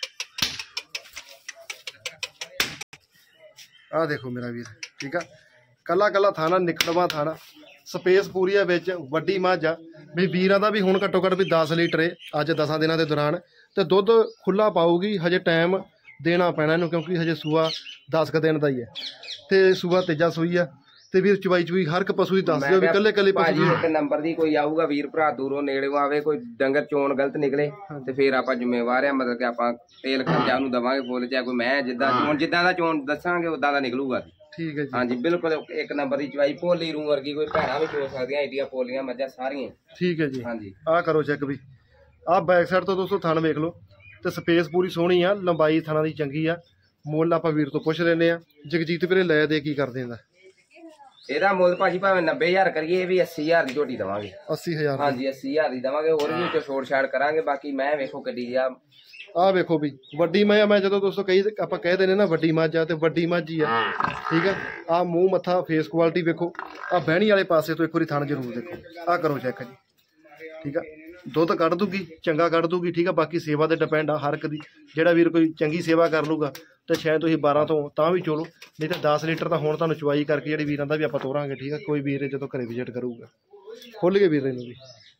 ਆਹ ਦੇਖੋ ਮੇਰਾ ਵੀਰ ਠੀਕ ਆ। ਕੱਲਾ ਕੱਲਾ ਥਾਣਾ ਨਿਕੜਵਾ ਥਾਣਾ ਸਪੇਸ ਪੂਰੀ ਆ ਵਿੱਚ ਵੱਡੀ ਮੱਝ ਆ ਵੀ ਵੀਰਾਂ ਦਾ ਵੀ ਹੁਣ ਘੱਟੋ ਘੱਟ ਵੀ ਦਸ ਲੀਟਰ ਏ ਅੱਜ ਦਸਾਂ ਦਿਨਾਂ ਦੇ ਦੌਰਾਨ ਤੇ ਦੁੱਧ ਖੁੱਲਾ ਪਾਊਗੀ। ਹਜੇ ਟਾਈਮ ਦੇਣਾ ਪੈਣਾ ਇਹਨੂੰ ਕਿਉਂਕਿ ਹਜੇ ਸੂਆ ਦਸ ਕੁ ਦਿਨ ਦਾ ਹੀ ਹੈ ਤੇ ਸੂਆ ਤੀਜਾ ਸੂਈ ਆ ਤੇ ਵੀਰ ਚਵਾਈ ਚੁਈ ਹਰ ਇੱਕ ਪਸ਼ੂ ਦੀ ਦੱਸ ਦਿਓ ਵੀ ਕੱਲੇ ਕੱਲੇ ਪਸ਼ੂ ਇੱਕ ਨੰਬਰ ਦੀ ਕੋਈ ਆਊਗਾ ਵੀਰ ਭਰਾ ਦੂਰੋਂ ਨੇੜੇੋਂ ਆਵੇ ਕੋਈ ਡੰਗਰ ਚੋਣ ਗਲਤ ਨਿਕਲੇ ਤੇ ਫੇਰ ਆਪਾਂ ਜ਼ਿੰਮੇਵਾਰ ਆ ਮਤਲਬ ਕਿ ਆਪਾਂ ਤੇਲ ਖਰਚਾ ਉਹਨੂੰ ਦਵਾਂਗੇ ਫੁੱਲ ਚਾਹੇ ਕੋਈ ਮੈਂ ਜਿੱਦਾਂ ਚੋਣ ਜਿੱਦਾਂ ਦਾ ਚੋਣ ਦੱਸਾਂਗੇ ਉਦਾਂ ਦਾ ਨਿਕਲੂਗਾ। ਠੀਕ ਹੈ ਜੀ ਹਾਂਜੀ ਬਿਲਕੁਲ ਇੱਕ ਨੰਬਰ ਦੀ ਚਵਾਈ ਭੋਲੀ ਰੂ ਵਰਗੀ ਕੋਈ ਭੈਣਾ ਵੀ ਚੋ ਸਕਦੀਆਂ ਏਡੀਆਂ ਪੋਲੀਆਂ ਮੱਝਾਂ ਸਾਰੀਆਂ। ਠੀਕ ਹੈ ਜੀ ਹਾਂਜੀ ਆਹ ਕਰੋ ਚੈੱਕ ਵੀ ਆਹ ਬੈਕ ਸਾਈਡ ਤੋਂ ਦੋਸਤੋ ਥਣ ਵੇਖ ਲਓ ਤੇ ਸਪੇਸ ਪੂਰੀ ਸੋਹਣੀ ਆ ਲੰਬਾਈ ਥਣਾਂ ਦੀ ਚੰਗੀ ਆ। ਮੁੱਲ ਆਪਾਂ ਵੀਰ ਤੋਂ ਪੁੱਛ ਲੈਂਦੇ ਆ ਜਗਜੀਤ ਵੀਰੇ ਲੈ ਦੇ ਕੀ ਕਰਦੇ ਇਹਦਾ ਇਹਦਾ ਮੁੱਲ ਭਾਜੀ ਭਾਵੇਂ ਨੱਬੇ ਹਜ਼ਾਰ ਕਰੀਏ ਇਹ ਵੀ ਅੱਸੀ ਹਜ਼ਾਰ ਦੀ ਝੋਟੀ ਦਵਾਂਗੇ। ਅੱਸੀ ਹਜ਼ਾਰ ਹਾਂਜੀ ਅੱਸੀ ਹਜ਼ਾਰ ਦੀ ਦਵਾਂਗੇ ਹੋਰ ਵੀ ਵਿੱਚੋਂ ਛੋੜ ਛਾੜ ਕਰਾਂਗੇ। ਬਾਕੀ ਮੈਂ ਵੇਖੋ ਗੱਡੀ ਆ ਆਹ ਵੇਖੋ ਵੀ ਵੱਡੀ ਮੈਂ ਮੈਂ ਜਦੋਂ ਦੋਸਤੋ ਕਹੀ ਆਪਾਂ ਕਹਿ ਦਿੰਦੇ ਨਾ ਵੱਡੀ ਮੱਝ ਆ ਤੇ ਵੱਡੀ ਮੱਝ ਹੀ ਆ ਠੀਕ ਆ। ਆਹ ਮੂੰਹ ਮੱਥਾ ਫੇਸ ਕੁਆਲਿਟੀ ਵੇਖੋ ਆਹ ਬਹਿਣੀ ਵਾਲੇ ਪਾਸੇ ਤੋਂ ਇੱਕ ਵਾਰੀ ਥਣ ਜ਼ਰੂਰ ਦੇਖੋ ਆਹ ਕਰੋ ਚੈੱਕ ਜੀ ਠੀਕ ਆ। ਦੁੱਧ ਕੱਢ ਦੂਗੀ ਚੰਗਾ ਕੱਢ ਦੂਗੀ ਠੀਕ ਆ। ਬਾਕੀ ਸੇਵਾ ਤੇ ਡਿਪੈਂਡ ਆ ਹਰ ਇੱਕ ਦੀ ਜਿਹੜਾ ਵੀਰ ਕੋਈ ਚੰਗੀ ਸੇਵਾ ਕਰ ਲੂਗਾ ਤੇ ਸ਼ਾਇਦ ਤੁਸੀਂ ਬਾਰਾਂ ਤੋਂ ਤਾਂ ਵੀ ਚੋਲੋ ਨਹੀਂ ਤਾਂ ਦਸ ਲੀਟਰ ਤਾਂ ਹੁਣ ਤੁਹਾਨੂੰ ਚਵਾਈ ਕਰਕੇ ਜਿਹੜੀ ਵੀਰਾਂ ਦਾ ਵੀ ਆਪਾਂ ਤੋਰਾਂਗੇ ਠੀਕ ਆ। ਕੋਈ ਵੀਰ ਜਦੋਂ ਘਰੇ ਵਿਜ਼ਿਟ ਕਰੂਗਾ ਖੁੱਲ ਕੇ ਵੀਰ ਨੂੰ ਵੀ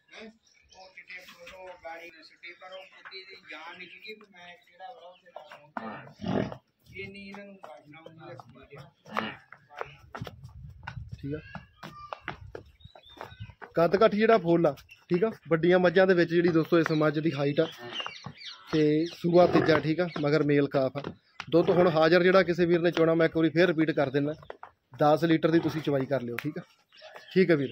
ਠੀਕ ਆ। ਕੱਦ ਕੱਠ ਜਿਹੜਾ ਫੁੱਲ ਆ ਠੀਕ ਆ। ਵੱਡੀਆਂ ਮੱਝਾਂ ਦੇ ਵਿੱਚ ਜਿਹੜੀ ਦੋਸਤੋ ਇਸ ਮੱਝ ਦੀ ਹਾਈਟ ਆ ਤੇ ਸੂਆ ਤੀਜਾ ਠੀਕ ਆ ਮਗਰ ਮੇਲ ਕਾਫ ਆ। ਦੁੱਧ ਹੁਣ ਹਾਜ਼ਰ ਜਿਹੜਾ ਕਿਸੇ ਵੀਰ ਨੇ ਚੋਣਾ ਮੈਂ ਇੱਕ ਵਾਰੀ ਫੇਰ ਰਿਪੀਟ ਕਰ ਦਿੰਦਾ ਦਸ ਲੀਟਰ ਦੀ ਤੁਸੀਂ ਚਵਾਈ ਕਰ ਲਿਓ ਠੀਕ ਆ। ਠੀਕ ਆ ਵੀਰ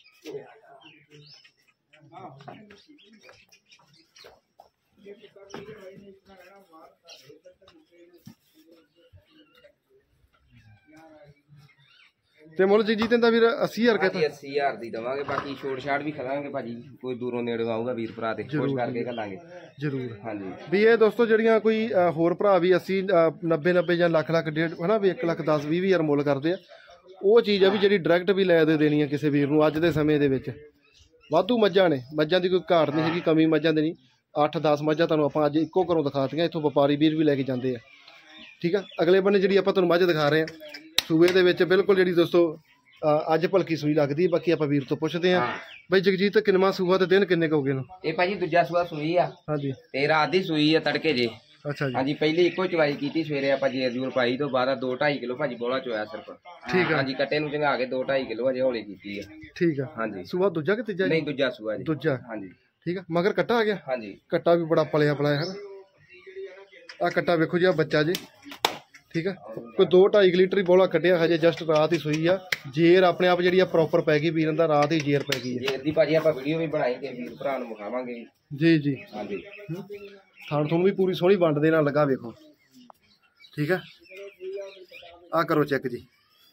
ਤੇ ਮੁੱਲ ਜੀ ਜੀ ਦਾ ਵੀਰ ਅੱਸੀ ਹਜ਼ਾਰ ਕਹਿੰਦਾ ਅੱਸੀ ਹਜ਼ਾਰ ਦੀ ਦਵਾਂਗੇ। ਬਾਕੀ ਛੋੜ ਛਾੜ ਵੀ ਖਲਾਂਗੇ ਭਾਜੀ ਕੋਈ ਦੂਰੋਂ ਨੇੜੋਂ ਆਊਗਾ ਵੀਰ ਭਰਾ ਤੇ ਖੁਸ਼ ਕਰਕੇ ਘੱਲਾਂਗੇ ਜ਼ਰੂਰ। ਹਾਂਜੀ ਵੀ ਇਹ ਦੋਸਤੋ ਜਿਹੜੀਆਂ ਕੋਈ ਹੋਰ ਭਰਾ ਵੀ ਅੱਸੀ ਨੱਬੇ ਨੱਬੇ ਜਾਂ ਲੱਖ ਲੱਖ ਡੇਢ ਹਨਾ ਵੀ ਇੱਕ ਲੱਖ ਦਸ ਵੀਹ ਹਜ਼ਾਰ ਮੁੱਲ ਕਰਦੇ ਆ ਉਹ ਚੀਜ਼ ਆ ਵੀ ਜਿਹੜੀ ਡਾਇਰੈਕਟ ਵੀ ਲੈ ਦੇ ਦੇਣੀ ਆ ਕਿਸੇ ਵੀਰ ਨੂੰ ਅੱਜ ਦੇ ਸਮੇਂ ਦੇ ਵਿੱਚ। ਵਾਧੂ ਮੱਝਾਂ ਨੇ ਮੱਝਾਂ ਦੀ ਕੋਈ ਘਾਟ ਨਹੀਂ ਹੈਗੀ ਕਮੀ ਮੱਝਾਂ ਦੀ ਨਹੀਂ। ਅੱਠ ਦਸ ਮੱਝਾਂ ਤੁਹਾਨੂੰ ਆਪਾਂ ਅੱਜ ਇੱਕੋ ਘਰੋਂ ਦਿਖਾਤੀਆਂ ਇੱਥੋਂ ਵਪਾਰੀ ਵੀਰ ਵੀ ਲੈ ਕੇ ਜਾਂਦੇ ਆ ਠੀਕ ਆ। ਅਗਲੇ ਬੰਨੇ ਜਿਹੜੀ ਆਪਾਂ ਤੁਹਾਨੂੰ ਮੱਝ ਦਿਖਾ ਰਹੇ ਆ ਸੂਬੇ ਦੇ ਵਿੱਚ ਬਿਲਕੁਲ ਜਿਹੜੀ ਦੋਸਤੋ ਅੱਜ ਭਲਕੀ ਸੂਈ ਲੱਗਦੀ। ਬਾਕੀ ਆਪਾਂ ਵੀਰ ਤੋਂ ਪੁੱਛਦੇ ਆ ਬਈ ਜਗਜੀਤ ਕਿੰਨਵਾਂ ਸੂਆ ਤੇ ਦਿਨ ਕਿੰਨੇ ਕੁ ਹੋ ਗਏ ਨੂੰ ਇਹ ਭਾਜੀ ਦੂਜਾ ਸੂਆ ਸੂਈ ਆ ਹਾਂਜੀ ਤੇ ਰਾਤ ਦੀ ਸੂਈ ਆ ਤੜਕੇ ਜੇ। ਅੱਛਾ ਜੀ ਹਾਂਜੀ ਪਹਿਲੀ ਇੱਕੋ ਚਵਾਈ ਕੀਤੀ ਸਵੇਰੇ ਆਪਾਂ ਜੇਰ ਜੂਰ ਪਾਈ ਤੋਂ ਬਾਅਦ ਦੋ ਢਾਈ ਕਿਲੋ ਭਾਜੀ ਬੋਲਾ ਚੋਇਆ ਸਿਰਫ ਠੀਕ ਆ। ਹਾਂਜੀ ਕੱਟੇ ਨੂੰ ਚੰਗਾ ਕੇ ਦੋ ਢਾਈ ਕਿਲੋ ਅਜੇ ਹੌਲੀ ਕੀਤੀ ਆ ਠੀਕ ਆ। ਹਾਂਜੀ ਸੂਆ ਦੂਜਾ ਕਿ ਤੀਜਾ ਨਹੀਂ ਦੂਜਾ ਸੂਆ ਜੀ ਦੂਜਾ ਹਾਂਜੀ ਠੀਕ ਆ। ਮਗਰ ਕੱਟਾ ਆ ਗਿਆ ਹਾਂਜੀ ਕੱਟਾ ਵੀ ਬੜਾ ਪਲਿਆ ਪਲਾਇਆ ਹੈ ਆ ਕੱਟਾ ਵੇਖੋ ਜੀ ਆ ਬੱਚਾ ਜੀ ਠੀਕ ਆ। ਕੋਈ ਦੋ ਢਾਈ ਲੀਟਰ ਹੀ ਬੋਲਾ ਕੱਢਿਆ ਹਜੇ ਜਸਟ ਰਾਤ ਹੀ ਸੂਈ ਆ। ਜੇਰ ਆਪਣੇ ਆਪ ਜਿਹੜੀ ਆ ਪ੍ਰੋਪਰ ਪੈ ਗਈ ਵੀਰਾਂ ਦਾ ਰਾਤ ਹੀ ਜੇਰ ਪੈ ਗਈ ਹੈ। ਜੇਰ ਦੀ ਭਾਜੀ ਆਪਾਂ ਵੀਡੀਓ ਵੀ ਬਣਾਈ ਤੇ ਵੀਰ ਭਰਾ ਨੂੰ ਵਿਖਾਵਾਂਗੇ ਜੀ ਜੀ ਹਾਂਜੀ। ਥਾਣ ਤੁਹਾਨੂੰ ਵੀ ਪੂਰੀ ਸੋਹਣੀ ਵੰਡ ਦੇ ਨਾਲ ਲੱਗਾ ਵੇਖੋ ਠੀਕ ਆ। ਆ ਕਰੋ ਚੈੱਕ ਜੀ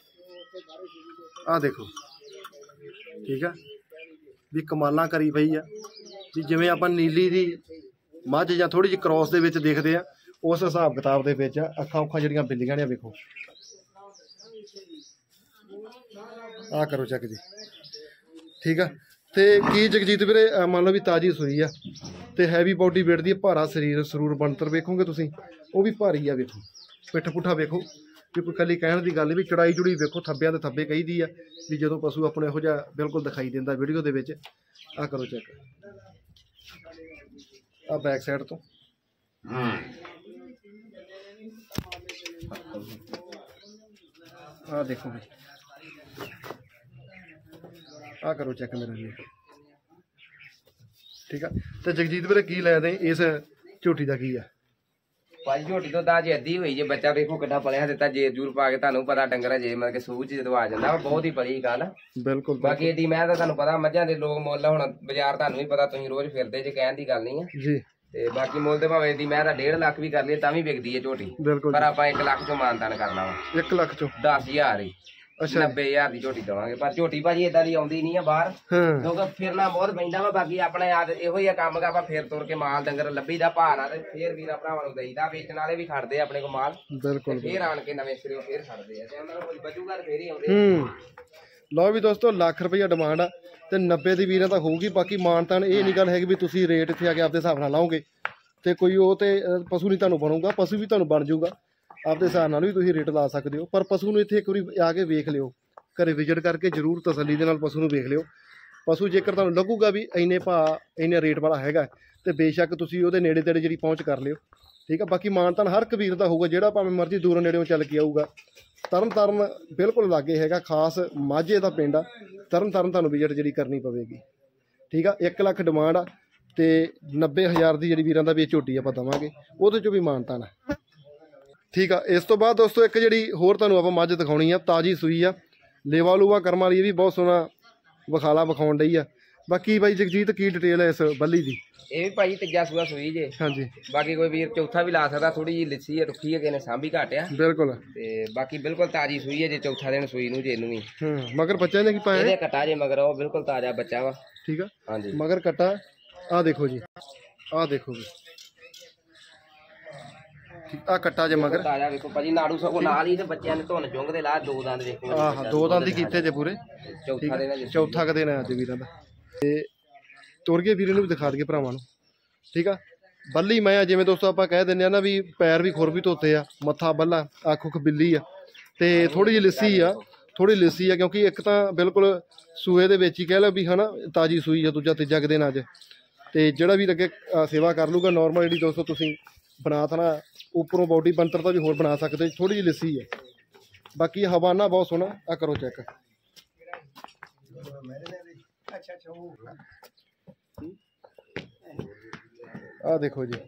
ਆ ਦੇਖੋ ਠੀਕ ਆ ਵੀ ਕਮਾਲਾਂ ਕਰੀ ਪਈ ਆ ਵੀ ਜਿਵੇਂ ਆਪਾਂ ਨੀਲੀ ਦੀ ਮੱਝ ਜਾਂ ਥੋੜੀ ਜਿਹੀ ਕ੍ਰੋਸ ਦੇ ਵਿੱਚ ਦੇਖਦੇ ਆ ਉਸ ਹਿਸਾਬ ਕਿਤਾਬ ਦੇ ਵਿੱਚ ਅੱਖਾਂ ਉੱਖਾਂ ਜਿਹੜੀਆਂ ਬਿੱਲੀਆਂ ਨੇ ਵੇਖੋ ਆ ਕਰੋ ਚੈੱਕ ਜੀ ਠੀਕ ਆ। ਤੇ ਕੀ ਜਗਜੀਤ ਵੀਰੇ ਮੰਨ ਲਓ ਵੀ ਤਾਜੀ ਸੂਈ ਆ ਤੇ ਹੈਵੀ ਬੋਡੀ ਵੇਟ ਦੀ ਭਾਰਾ ਸਰੀਰ ਸਰੂਰ ਬਣਤਰ ਵੇਖੋਗੇ ਤੁਸੀਂ ਉਹ ਵੀ ਭਾਰੀ ਆ ਵੇਖੋ ਪਿੱਠ ਪੁੱਠਾ ਵੇਖੋ ਵੀ ਕੋਈ ਕੱਲੀ ਕਹਿਣ ਦੀ ਗੱਲ ਵੀ ਚੜਾਈ ਚੁੜੀ ਵੇਖੋ ਥੱਬਿਆਂ ਦੇ ਥੱਬੇ ਕਹੀਦੀ ਆ ਵੀ ਜਦੋਂ ਪਸ਼ੂ ਆਪਣੇ ਇਹੋ ਜਿਹਾ ਬਿਲਕੁਲ ਦਿਖਾਈ ਦਿੰਦਾ ਵੀਡੀਓ ਦੇ ਵਿੱਚ। ਆ ਕਰੋ ਚੈੱਕ ਆ ਬੈਕ ਸਾਈਡ ਤੋਂ ਆ ਦੇਖੋ ਵੀ ਆ ਕਰੋ ਚੈੱਕ ਮੇਰੇ ਵੀਰ ਠੀਕ ਆ। ਤੇ ਜਗਜੀਤ ਵੀਰੇ ਕੀ ਲੈ ਦੇ ਇਸ ਝੋਟੀ ਦਾ ਕੀ ਆ ਭਾਜੀ ਝੋਟੀ ਤੋਂ ਦਾ ਜੇ ਅੱਧੀ ਹੋਈ ਜੇ ਬੱਚਾ ਵੇਖੋ ਕਿੱਡਾ ਪਲਿਆ ਦਿੱਤਾ ਜੇਰ ਜੂਰ ਪਾ ਕੇ ਤੁਹਾਨੂੰ ਪਤਾ ਡੰਗਰ ਜੇ ਮਤਲਬ ਕਿ ਸੂਚ ਜਦੋਂ ਆ ਜਾਂਦਾ ਬਹੁਤ ਹੀ ਪਲੀ ਗੱਲ ਬਿਲਕੁਲ। ਬਾਕੀ ਏਡੀ ਮੈਂ ਤਾਂ ਤੁਹਾਨੂੰ ਪਤਾ ਮੱਝਾਂ ਦੇ ਲੋਕ ਮੁੱਲ ਹੁਣ ਬਾਜ਼ਾਰ ਤੁਹਾਨੂੰ ਵੀ ਪਤਾ ਤੁਸੀਂ ਰੋਜ਼ ਫਿਰਦੇ ਜੇ ਕਹਿਣ ਦੀ ਗੱਲ ਨਹੀਂ ਆ ਜੀ। ਤੇ ਬਾਕੀ ਮੁੱਲ ਤੇ ਭਾਵੇਂ ਏਡੀ ਮੈਂ ਤਾਂ ਡੇਢ ਲੱਖ ਵੀ ਕਰ ਲਈ ਤਾਂ ਵੀ ਵਿਕਦੀ ਹੈ ਝੋਟੀ ਬਿਲਕੁਲ। ਪਰ ਆਪਾਂ ਇੱਕ ਲੱਖ ਚੋਂ ਮਾਨਤਾਨ ਕਰਨਾ ਵਾ ਇੱਕ ਲੱਖ ਚੋਂ ਦਸ ਹਜ਼ਾਰ ਹੀ ਅੱਛਾ ਨੱਬੇ ਹਜ਼ਾਰ ਦੀ ਝੋਟੀ ਦਵਾਂਗੇ ਪਰ ਝੋਟੀ ਭਾਜੀ ਏਦਾਂ ਦੀ ਆਉਂਦੀ ਨਹੀਂ ਆ ਬਾਹਰ ਹਾਂ ਕਿਉਂਕਿ ਫਿਰਨਾ ਬਹੁਤ ਪੈਂਦਾ ਵਾ ਬਾਕੀ ਆਪਣੇ ਆਦ ਇਹੋ ਹੀ ਆ ਕੰਮ ਗਾ ਆਪਾਂ ਫੇਰ ਤੁਰ ਕੇ ਮਾਲ ਡੰਗਰ ਲੱਭੀ ਦਾ ਭਾਰ ਆ ਤੇ ਫੇਰ ਵੀਰਾ ਭਰਾਵਾਂ ਨੂੰ ਦੇਈਦਾ ਵੇਚਣ ਵਾਲੇ ਵੀ ਖੜਦੇ ਆਪਣੇ ਕੋਲ ਮਾਲ ਬਿਲਕੁਲ ਫੇਰ ਆਣ ਕੇ ਨਵੇਂ ਸਿਰਿਓਂ ਫੇਰ ਖੜਦੇ ਆ ਤੇ ਉਹਨਾਂ ਨੂੰ ਬਚੂਗਾ ਫੇਰ ਹੀ ਆਉਂਦੇ ਹੂੰ। ਲਓ ਵੀ ਦੋਸਤੋ ਲੱਖ ਰੁਪਈਆ ਡਿਮਾਂਡ ਆ ਤੇ ਨੱਬੇ ਦੀ ਵੀਰਾਂ ਤਾਂ ਹੋਊਗੀ। ਬਾਕੀ ਮਾਨਤਾਨ ਇਹ ਨਹੀਂ ਗੱਲ ਹੈਗੀ ਵੀ ਤੁਸੀਂ ਰੇਟ ਇੱਥੇ ਆ ਕੇ ਆਪਦੇ ਹਿਸਾਬ ਨਾਲ ਲਾਓਗੇ ਤੇ ਕੋਈ ਉਹ ਤੇ ਪਸ਼ੂ ਨਹੀਂ ਤੁਹਾਨੂੰ ਬਣੂਗਾ, ਪਸ਼ੂ ਵੀ ਤੁਹਾਨੂੰ ਬਣ ਜਾਊਗਾ ਆਪਦੇ ਹਿਸਾਬ ਨਾਲ ਵੀ ਤੁਸੀਂ ਰੇਟ ਲਾ ਸਕਦੇ ਹੋ। ਪਰ ਪਸ਼ੂ ਨੂੰ ਇੱਥੇ ਇੱਕ ਵਾਰੀ ਆ ਕੇ ਵੇਖ ਲਿਓ, ਘਰੇ ਵਿਜ਼ਿਟ ਕਰਕੇ ਜ਼ਰੂਰ ਤਸੱਲੀ ਦੇ ਨਾਲ ਪਸ਼ੂ ਨੂੰ ਵੇਖ ਲਿਓ। ਪਸ਼ੂ ਜੇਕਰ ਤੁਹਾਨੂੰ ਲੱਗੂਗਾ ਵੀ ਇੰਨੇ ਭਾਅ ਇੰਨੇ ਰੇਟ ਵਾਲਾ ਹੈਗਾ ਤੇ ਬੇਸ਼ੱਕ ਤੁਸੀਂ ਉਹਦੇ ਨੇੜੇ ਤੇੜੇ ਜਿਹੜੀ ਪਹੁੰਚ ਕਰ ਲਿਓ, ਠੀਕ ਆ। ਬਾਕੀ ਮਾਨਤਾਨ ਹਰ ਕਬੀਰ ਦਾ ਹੋਊਗਾ, ਜਿਹੜਾ ਭਾਵੇਂ ਮਰਜ਼ੀ ਦੂਰੋਂ ਨੇੜਿਓਂ ਚੱਲ ਕੇ ਆਊਗਾ। ਤਰਨ ਤਾਰਨ ਬਿਲਕੁਲ ਲਾਗੇ ਹੈਗਾ, ਖਾਸ ਮਾਝੇ ਦਾ ਪਿੰਡ ਆ ਤਰਨ ਤਾਰਨ, ਤੁਹਾਨੂੰ ਵਿਜ਼ਿਟ ਜਿਹੜੀ ਕਰਨੀ ਪਵੇਗੀ, ਠੀਕ ਆ। ਇੱਕ ਲੱਖ ਡਿਮਾਂਡ ਆ ਤੇ ਨੱਬੇ ਹਜ਼ਾਰ ਦੀ ਜਿਹੜੀ ਵੀਰਾਂ ਦਾ ਵੀ ਝੋਟੀ ਆਪਾਂ ਦੇਵਾਂਗੇ, ਉਹਦੇ 'ਚੋਂ ਵੀ ਮਾਨਤਾਨ ਆ, ਠੀਕ ਆ। ਇਸ ਤੋਂ ਬਾਅਦ ਦੋਸਤੋ ਇੱਕ ਜਿਹੜੀ ਹੋਰ ਤੁਹਾਨੂੰ ਆਪਾਂ ਮੱਝ ਦਿਖਾਉਣੀ ਆ, ਤਾਜ਼ੀ ਸੂਈ ਆ, ਲੇਵਾ ਲੂਵਾ ਕਰਮ ਵਾਲੀ, ਇਹ ਵੀ ਬਹੁਤ ਸੋਹਣਾ ਵਿਖਾਲਾ ਵਿਖਾਉਣ ਡਈ ਆ। ਬਾਕੀ ਬਾਈ ਜਗਜੀਤ ਕੀ ਡਿਟੇਲ ਹੈ ਇਸ ਬੱਲੀ ਦੀ? ਇਹ ਵੀ ਭਾਜੀ ਤੀਜਾ ਸੂਆ ਸੂਈ ਜੇ। ਹਾਂਜੀ। ਬਾਕੀ ਕੋਈ ਵੀਰ ਚੌਥਾ ਵੀ ਲਾ ਸਕਦਾ, ਥੋੜੀ ਜਿਹੀ ਲਿੱਸੀ ਹੈ ਰੁੱਖੀ ਹੈ ਕਿਸੇ ਨੇ ਸਾਂਭੀ ਘੱਟ ਆ ਬਿਲਕੁਲ। ਤੇ ਬਾਕੀ ਬਿਲਕੁਲ ਤਾਜ਼ੀ ਸੂਈ ਹੈ ਜੇ ਚੌਥਾ ਦਿਨ ਸੂਈ ਨੂੰ ਜੇ ਇਹਨੂੰ ਵੀ ਹੂੰ। ਮਗਰ ਬੱਚਾ ਇਹਨੇ ਕੀ ਪਾਇਆ? ਇਹਦੇ ਕਟਾ ਜੇ ਮਗਰ ਉਹ ਬਿਲਕੁਲ ਤਾਜ਼ਾ ਬੱਚਾ ਵਾ, ਠੀਕ ਆ। ਹਾਂਜੀ ਮਗਰ ਕਟਾ ਆ ਦੇਖੋ ਜੀ, ਆ ਦੇਖੋ ਜੀ, ਆ ਕੱਟਾ ਜੇ ਮਗਰ ਤਾਜ਼ਾ ਵੇਖੋ ਭਾਜੀ ਨਾੜੂ ਸਗੋਂ ਨਾਲ ਹੀ ਤੇ ਬੱਚਿਆਂ ਨੇ ਧੁੰਨ ਜੁੰਗ ਦੇ ਲਾ ਦੋ ਦੰਦ ਵੇਖੋ। ਆਹ ਦੋ ਦੰਦ ਹੀ ਕੀਤੇ ਜੇ ਪੂਰੇ, ਚੌਥਾ ਦਿਨ ਚੌਥਾ ਕ ਦਿਨ ਆ ਅੱਜ ਵੀਰਾਂ ਦਾ। ਤੇ ਤੁਰ ਗਏ ਵੀਰੇ ਨੂੰ ਵੀ ਦਿਖਾ ਦਈਏ ਭਰਾਵਾਂ ਨੂੰ, ਠੀਕ ਆ। ਬੱਲੀ ਮੈਂ ਆ ਜਿਵੇਂ ਦੋਸਤੋ ਆਪਾਂ ਕਹਿ ਦਿੰਦੇ ਆ ਨਾ ਵੀ ਪੈਰ ਵੀ ਖੁਰ ਵੀ ਧੋਤੇ ਆ, ਮੱਥਾ ਬੱਲਾ, ਅੱਖ ਉੱਖ ਬਿੱਲੀ ਆ ਤੇ ਥੋੜੀ ਜਿਹੀ ਲਿੱਸੀ ਆ, ਥੋੜੀ ਲਿੱਸੀ ਆ ਕਿਉਂਕਿ ਇੱਕ ਤਾਂ ਬਿਲਕੁਲ ਸੂਏ ਦੇ ਵਿੱਚ ਹੀ ਕਹਿ ਲਓ ਵੀ ਹਨਾ ਤਾਜ਼ੀ ਸੂਈ ਆ, ਦੂਜਾ ਤੀਜਾ ਕੁ ਦਿਨ ਅੱਜ। ਤੇ ਜਿਹੜਾ ਵੀ ਲੱਗੇ ਸੇਵਾ ਕਰ ਲੂਗਾ ਨੋਰਮਲ ਜਿਹੜੀ ਦੋਸਤੋ ਤੁਸੀਂ ਬਣਾ ਤਾ ਨਾ ਉੱਪਰੋਂ ਬਾਡੀ ਬੰਤਰ ਤਾਂ ਵੀ ਹੋਰ ਬਣਾ ਸਕਦੇ, ਥੋੜੀ ਜਿਹੀ ਲਿੱਸੀ ਹੈ। ਬਾਕੀ ਹਵਾਨਾ ਬਹੁਤ ਸੋਹਣਾ, ਆ ਕਰੋ ਚੈੱਕ, ਆ ਦੇਖੋ ਜੀ,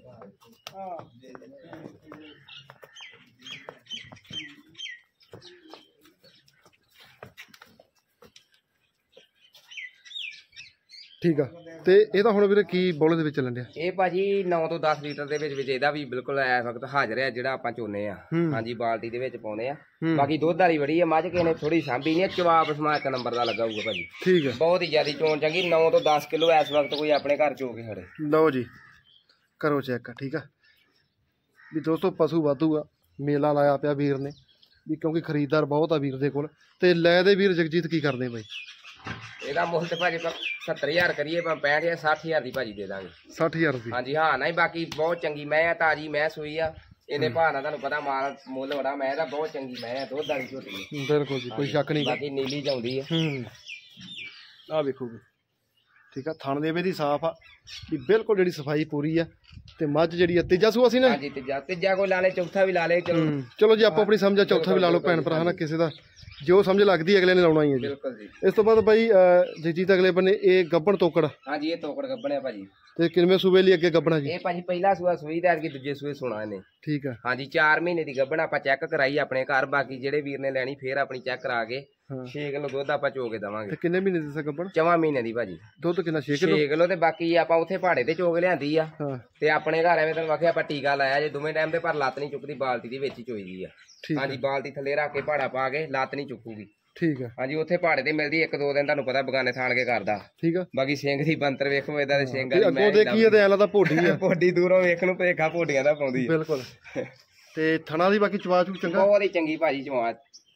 ਠੀਕ ਆ। ਤੇ ਇਹ ਤਾਂ ਹੁਣ ਵੀਰੇ ਕੀ ਬੋਲੇ ਦੇ ਵਿੱਚ ਚੱਲਣ ਡਿਆ? ਇਹ ਭਾਜੀ ਨੌ ਤੋਂ ਦਸ ਲੀਟਰ ਦੇ ਵਿੱਚ ਵਿੱਚ ਇਹਦਾ ਵੀ ਬਿਲਕੁਲ ਇਸ ਵਕਤ ਹਾਜ਼ਰ ਹੈ ਜਿਹੜਾ ਆਪਾਂ ਚੋਨੇ ਆ। ਹਾਂਜੀ ਬਾਲਟੀ ਦੇ ਵਿੱਚ ਪਾਉਨੇ ਆ। ਬਾਕੀ ਦੁੱਧ ਵਾਲੀ ਬੜੀ ਹੈ ਮੱਝ, ਕਿਸੇ ਨੇ ਥੋੜੀ ਸਾਂਭੀ ਨਹੀਂ, ਜਵਾਬ ਸਮਾ ਇੱਕ ਨੰਬਰ ਦਾ ਲੱਗਾ ਹੋਊਗਾ ਭਾਜੀ, ਠੀਕ ਹੈ। ਬਹੁਤ ਹੀ ਜ਼ਿਆਦਾ ਚੋਣ ਚੰਗੀ, ਨੌ ਤੋਂ ਦਸ ਕਿਲੋ ਇਸ ਵਕਤ ਕੋਈ ਆਪਣੇ ਘਰ ਚੋ ਕੇ ਖੜੇ। ਲਓ ਜੀ ਕਰੋ ਚੈੱਕ, ਠੀਕ ਆ। ਵੀ ਦੋਸਤੋ ਪਸ਼ੂ ਵਾਧੂ ਆ, ਮੇਲਾ ਲਾਇਆ ਪਿਆ ਵੀਰ ਨੇ ਵੀ ਕਿਉਂਕਿ ਖਰੀਦਦਾਰ ਬਹੁਤ ਆ ਵੀਰ ਦੇ ਕੋਲ। ਤੇ ਲੈ ਦੇ ਵੀਰ ਜਗਜੀਤ ਕੀ ਕਰਦੇ ਬਾਈ? ਇਹਦਾ ਮੁੱਲ ਤੇ ਭਾਜੀ ਸੱਤਰ ਹਜ਼ਾਰ ਕਰੀਏ ਪਰ ਪੈਂਹਠ ਹਜ਼ਾਰ ਸੱਠ ਹਜ਼ਾਰ ਦੀ ਭਾਜੀ ਦੇ ਦਾਂਗੇ। ਸੱਠ ਹਜ਼ਾਰ ਦੀ? ਹਾਂਜੀ ਹਾਂ। ਨਹੀਂ ਬਾਕੀ ਬਹੁਤ ਚੰਗੀ ਮੈਂ ਆ, ਤਾਜੀ ਮੈਂ ਸੂਈ ਆ, ਇਹਦੇ ਭਾਅ ਨਾਲ ਤੁਹਾਨੂੰ ਪਤਾ ਮਾਲ ਮੁੱਲ ਬੜਾ, ਮੈਂ ਤਾਂ ਬਹੁਤ ਚੰਗੀ ਮੈਂ ਆ, ਦੁੱਧ ਵਾਲੀ ਝੋਟੀ। ਬਿਲਕੁਲ ਜੀ, ਕੋਈ ਸ਼ੱਕ ਨਹੀਂ। ਬਾਕੀ ਨੀਲੀ ਚਾਉਂਦੀ ਆ। ਹੂੰ ਆ ਵੇਖੋ ਵੀ, ਠੀਕ ਆ। ਥਣ ਦੇਵੇ ਦੀ ਸਾਫ ਆ ਵੀ ਬਿਲਕੁਲ, ਜਿਹੜੀ ਸਫਾਈ ਪੂਰੀ ਆ। ਤੇ ਮੱਝ ਜਿਹੜੀ ਆ ਤੀਜਾ ਸੂਆ ਸੀ ਨਾ? ਹਾਂਜੀ ਤੀਜਾ, ਤੀਜਾ ਕੋਈ ਲਾ ਲੇ, ਚੌਥਾ ਵੀ ਲਾ ਲੇ। ਚਲੋ ਚਲੋ ਜੀ ਆਪੋ ਆਪਣੀ ਸਮਝ ਆ, ਚੌਥਾ ਵੀ ਲਾ ਲਓ ਭੈਣ ਭਰਾ ਹਨਾ, ਕਿਸੇ ਦਾ ਜੋ ਸਮਝ ਲੱਗਦੀ ਅਗਲੇ ਨੇ ਲਾਉਣਾ ਹੀ ਹੈ ਜੀ। ਬਿਲਕੁਲ ਜੀ। ਇਸ ਤੋਂ ਬਾਅਦ ਬਾਈ ਜਗਜੀਤ ਅਗਲੇ ਬੰਨੇ ਇਹ ਗੱਬਣ ਤੋਕੜ? ਹਾਂਜੀ ਇਹ ਤੋਕੜ ਗੱਬਣ ਹੈ ਭਾਜੀ। ਤੇ ਕਿੰਨੇ ਸੂਬੇ ਲਈ ਅੱਗੇ ਗੱਬਣਾ ਜੀ? ਇਹ ਭਾਜੀ ਪਹਿਲਾ ਸੂਆ ਸੂਈ ਤੇ ਅੱਗੇ ਦੂਜੇ ਸੂਏ ਸੁਣਾ ਇਹਨੇ, ਠੀਕ ਆ। ਹਾਂਜੀ ਚਾਰ ਮਹੀਨੇ ਦੀ ਗੱਬਣ ਆਪਾਂ ਚੈੱਕ ਕਰਾਈ ਆਪਣੇ ਘਰ। ਬਾਕੀ ਜਿਹੜੇ ਵੀਰ ਨੇ ਲੈਣੀ ਫੇਰ ਆਪਣੀ ਚੈੱਕ ਕਰਾ ਕੇ ਛੇ ਕਿਲੋ ਦੁੱਧ ਆਪਾਂ ਚੋ ਕੇ ਦਵਾਂਗੇ। ਤੇ ਕਿੰਨੇ ਮਹੀਨੇ ਦੀ ਗੱਬਣ? ਚੌਵਾਂ ਮਹੀਨੇ ਦੀ ਭਾਜੀ। ਦੁੱਧ ਕਿੰਨਾ? ਛੇ ਕਿਲੋ? ਛੇ ਕਿਲੋ। ਤੇ ਬਾਕੀ ਆਪਾਂ ਉੱਥੇ ਪਹਾੜੇ ਤੇ ਚੋ ਕੇ ਲਿਆਂਦੀ ਆ ਤੇ ਆਪਣੇ ਘਰ ਐਵੇਂ ਤੁਹਾਨੂੰ ਆਖਿਆ ਆਪਾਂ ਟੀਕਾ ਲਾਇਆ ਜੇ ਦੋਵੇਂ ਟਾਈਮ ਤੇ, ਪਰ ਲੱਤ ਨਹੀਂ ਚੁੱਕਦੀ, ਬਾਲਟੀ ਦੇ ਵਿੱਚ ਹੀ ਚੋਈਦੀ ਆ। ਹਾਂਜੀ ਬਾਲਟੀ ਥੱਲੇ ਰੱਖ ਕੇ ਪਹਾੜਾ ਪਾ ਕੇ ਲੱਤ ਨਹੀਂ ਚੁੱਕੂਗੀ, ਠੀਕ ਆ। ਹਾਂਜੀ ਉੱਥੇ ਪਹਾੜੇ ਤੇ ਮਿਲਦੀ ਇੱਕ ਦੋ ਦਿਨ, ਤੁਹਾਨੂੰ ਪਤਾ ਬਗਾਨੇ ਥਾਣ ਕੇ ਕਰਦਾ, ਠੀਕ ਆ। ਬਾਕੀ ਸਿੰਘ ਦੀ ਬੰਤਰ ਵੇਖੋ, ਏਦਾਂ ਦੇ ਸਿੰਘ ਵਾਲੀ ਮੈਂ ਦੇਖੀ ਤੇ ਐ ਲੱਗਦਾ ਭੋਡੀ ਆ, ਭੋਡੀ ਦੂਰੋਂ ਵੇਖਣ ਨੂੰ ਭੇਖਾ ਭੋਡੀਆਂ ਦਾ ਪਾਉਂਦੀ ਬਿਲਕੁਲ। ਤੇ ਥਣਾ ਦੀ ਬਾਕੀ ਚਵਾ ਚੂ ਚੰਗਾ, ਬਹੁਤ ਹੀ ਚੰਗੀ ਭਾਜੀ ਚਵਾ।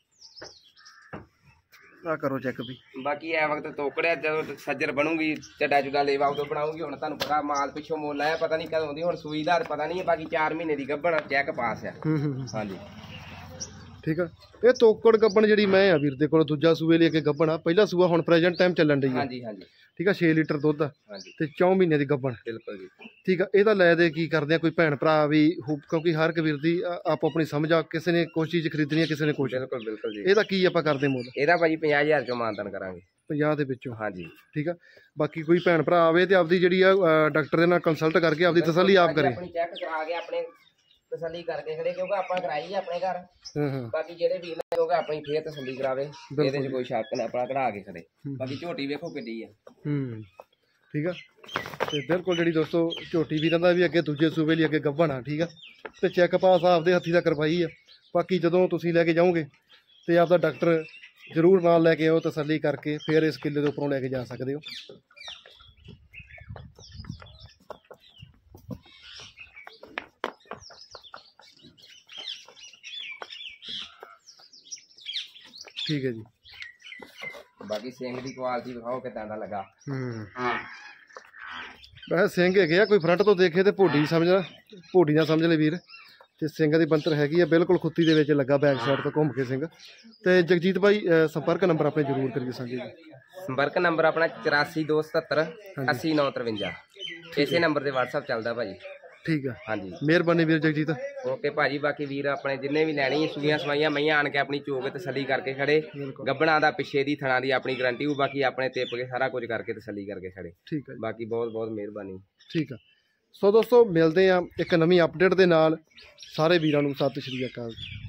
ਆ ਕਰੋ ਚੈੱਕ ਵੀ। ਬਾਕੀ ਐ ਵਕਤ ਤੋਕੜਿਆ ਜਦੋਂ ਸੱਜਰ ਬਣੂਗੀ ਚੱਡਾ ਚੁੱਡਾ ਲੇਵਾ ਉਦੋਂ ਬਣਾਉਂਗੀ। ਹੁਣ ਤੁਹਾਨੂੰ ਪਤਾ ਮਾਲ ਪਿੱਛੋਂ ਮੁੱਲ ਆਇਆ, ਪਤਾ ਨਹੀਂ ਕਦੋਂ ਆਉਂਦੀ, ਹੁਣ ਸੂਈ ਦਾ ਪਤਾ ਨਹੀਂ। ਬਾਕੀ ਚਾਰ ਮਹੀਨੇ ਦੀ ਗੱਭਣ ਚੈੱਕ ਪਾਸ ਆ। ਹਾਂਜੀ ਠੀਕ ਆ। ਇਹ ਤੋਕੜ ਗੱਬਣ ਜਿਹੜੀ ਮੈਂ ਆ ਵੀਰ ਦੇ ਕੋਲ ਦੂਜਾ ਸੂਏ ਲਈ ਅੱਗੇ ਗੱਬਣ ਆ, ਪਹਿਲਾ ਸੂਆ ਹੁਣ ਪ੍ਰੈਜ਼ੈਂਟ ਟਾਈਮ ਚੱਲਣ ਡਈ ਆ। ਹਾਂਜੀ ਹਾਂਜੀ ਠੀਕ ਆ। ਛੇ ਲੀਟਰ ਦੁੱਧ ਆ ਤੇ ਚੌਂ ਮਹੀਨੇ ਦੀ ਗੱਬਣ। ਬਿਲਕੁਲ ਜੀ ਠੀਕ ਆ। ਇਹਦਾ ਲੈ ਦੇ ਕੀ ਕਰਦੇ ਆ ਕੋਈ ਭੈਣ ਭਰਾ ਵੀ, ਕਿਉਂਕਿ ਹਰ ਇੱਕ ਵੀਰ ਦੀ ਆਪੋ ਆਪਣੀ ਸਮਝ ਆ, ਕਿਸੇ ਨੇ ਕੋਈ ਚੀਜ਼ ਖਰੀਦਣੀ ਆ, ਕਿਸੇ ਨੇ ਕੋਈ। ਬਿਲਕੁਲ ਬਿਲਕੁਲ ਜੀ। ਇਹਦਾ ਕੀ ਆਪਾਂ ਕਰਦੇ ਮੁੱਲ? ਇਹਦਾ ਭਾਜੀ ਪੰਜਾਹ ਹਜ਼ਾਰ ਚੋਂ ਮਾਨਤਾਨ ਕਰਾਂਗੇ। ਪੰਜਾਹ ਦੇ ਵਿੱਚੋਂ? ਹਾਂਜੀ ਠੀਕ ਆ। ਬਾਕੀ ਕੋਈ ਭੈਣ ਭਰਾ ਆਵੇ ਤੇ ਆਪਦੀ ਜਿਹੜੀ ਆ ਡਾਕਟਰ ਦੇ ਨਾਲ ਕੰਸਲਟ ਕਰਕੇ ਆਪਦੀ ਤਸੱਲੀ ਆਪ ਕਰੇ। ਆਪਣੀ ਚੈੱਕ ਕਰਾ ਕੇ ਆਪਣੇ ਤਸੱਲੀ ਕਰਕੇ ਖੜੇ, ਕਿਉਂਕਿ ਆਪਾਂ ਕਰਾਈ ਆਪਣੇ ਘਰ। ਹਾਂ ਹਾਂ ਬਾਕੀ ਜਿਹੜੇ ਵੀਰ ਨੇ ਕਿਉਂਕਿ ਆਪਣੀ ਫੇਰ ਤਸੱਲੀ ਕਰਾਵੇ, ਇਹਦੇ 'ਚ ਕੋਈ ਸ਼ੱਕ ਨਹੀਂ, ਆਪਣਾ ਕਢਾ ਕੇ ਖੜੇ। ਬਾਕੀ ਝੋਟੀ ਵੇਖੋ ਕਿੱਡੀ ਆ। ਹੂੰ ਠੀਕ ਆ। ਤੇ ਬਿਲਕੁਲ ਜਿਹੜੀ ਦੋਸਤੋ ਝੋਟੀ ਵੀਰਾਂ ਦਾ ਵੀ ਅੱਗੇ ਦੂਜੇ ਸੂਬੇ ਲਈ ਅੱਗੇ ਗੱਭਣ ਆ। ਠੀਕ ਆ। ਤੇ ਚੈੱਕ ਪਾਸ ਆਪਦੇ ਹੱਥੀ ਦਾ ਕਰਵਾਈ ਆ। ਬਾਕੀ ਜਦੋਂ ਤੁਸੀਂ ਲੈ ਕੇ ਜਾਓਗੇ ਤੇ ਆਪਦਾ ਡਾਕਟਰ ਜ਼ਰੂਰ ਨਾਲ ਲੈ ਕੇ ਆਓ, ਤਸੱਲੀ ਕਰਕੇ ਫਿਰ ਇਸ ਕਿੱਲੇ ਦੇ ਉੱਪਰੋਂ ਲੈ ਕੇ ਜਾ ਸਕਦੇ ਹੋ। ਠੀਕ ਹੈ ਜੀ। ਬਾਕੀ ਸਿੰਘ ਦੀ ਕੁਆਲਿਟੀ ਵਿਖਾਓ ਕਿਦਾਂ ਦਾ ਲੱਗਾ। ਹੂੰ ਵੈਸੇ ਸਿੰਘ ਹੈਗੇ ਆ, ਕੋਈ ਫਰੰਟ ਤੋਂ ਦੇਖੇ ਤੇ ਭੋਡੀ ਸਮਝ ਭੋਡੀ ਨਾ ਸਮਝ ਲੈ ਵੀਰ। ਤੇ ਸਿੰਘ ਦੀ ਬੰਤਰ ਹੈਗੀ ਆ ਬਿਲਕੁਲ ਖੁੱਤੀ ਦੇ ਵਿੱਚ ਲੱਗਾ, ਬੈਕ ਸਾਈਡ ਤੋਂ ਘੁੰਮ ਕੇ ਸਿੰਘ। ਤੇ ਜਗਜੀਤ ਭਾਈ ਸੰਪਰਕ ਨੰਬਰ ਆਪਣੇ ਜ਼ਰੂਰ ਕਰੀਏ ਸਾਂਝੇ ਜੀ। ਸੰਪਰਕ ਨੰਬਰ ਆਪਣਾ ਚੁਰਾਸੀ ਦੋ ਸਤੱਤਰ ਅੱਸੀ ਨੌ ਤਰਵੰਜਾ, ਇਸੇ ਨੰਬਰ ਤੇ WhatsApp ਚੱਲਦਾ ਭਾਜੀ। ਠੀਕ ਆ, ਹਾਂਜੀ ਮਿਹਰਬਾਨੀ ਵੀਰ ਜਗਜੀਤ। ਓਕੇ ਭਾਜੀ। ਬਾਕੀ ਵੀਰ ਆਪਣੇ ਜਿੰਨੇ ਵੀ ਲੈਣੀ ਸੂਈਆਂ ਸਵਾਈਆਂ ਮਈਆਂ ਆਣ ਕੇ ਆਪਣੀ ਚੋਕ ਤਸੱਲੀ ਕਰਕੇ ਖੜੇ। ਗੱਬਣਾ ਦਾ ਪਿੱਛੇ ਦੀ ਥਣਾ ਦੀ ਆਪਣੀ ਗਰੰਟੀ ਹੋ। ਬਾਕੀ ਆਪਣੇ ਤਿਪ ਕੇ ਸਾਰਾ ਕੁਝ ਕਰਕੇ ਤਸੱਲੀ ਕਰਕੇ ਖੜੇ। ਠੀਕ ਆ ਜੀ। ਬਾਕੀ ਬਹੁਤ ਬਹੁਤ ਮਿਹਰਬਾਨੀ। ਠੀਕ ਆ। ਸੋ ਦੋਸਤੋ ਮਿਲਦੇ ਆ ਇੱਕ ਨਵੀਂ ਅਪਡੇਟ ਦੇ ਨਾਲ। ਸਾਰੇ ਵੀਰਾਂ ਨੂੰ ਸਤਿ ਸ਼੍ਰੀ ਅਕਾਲ।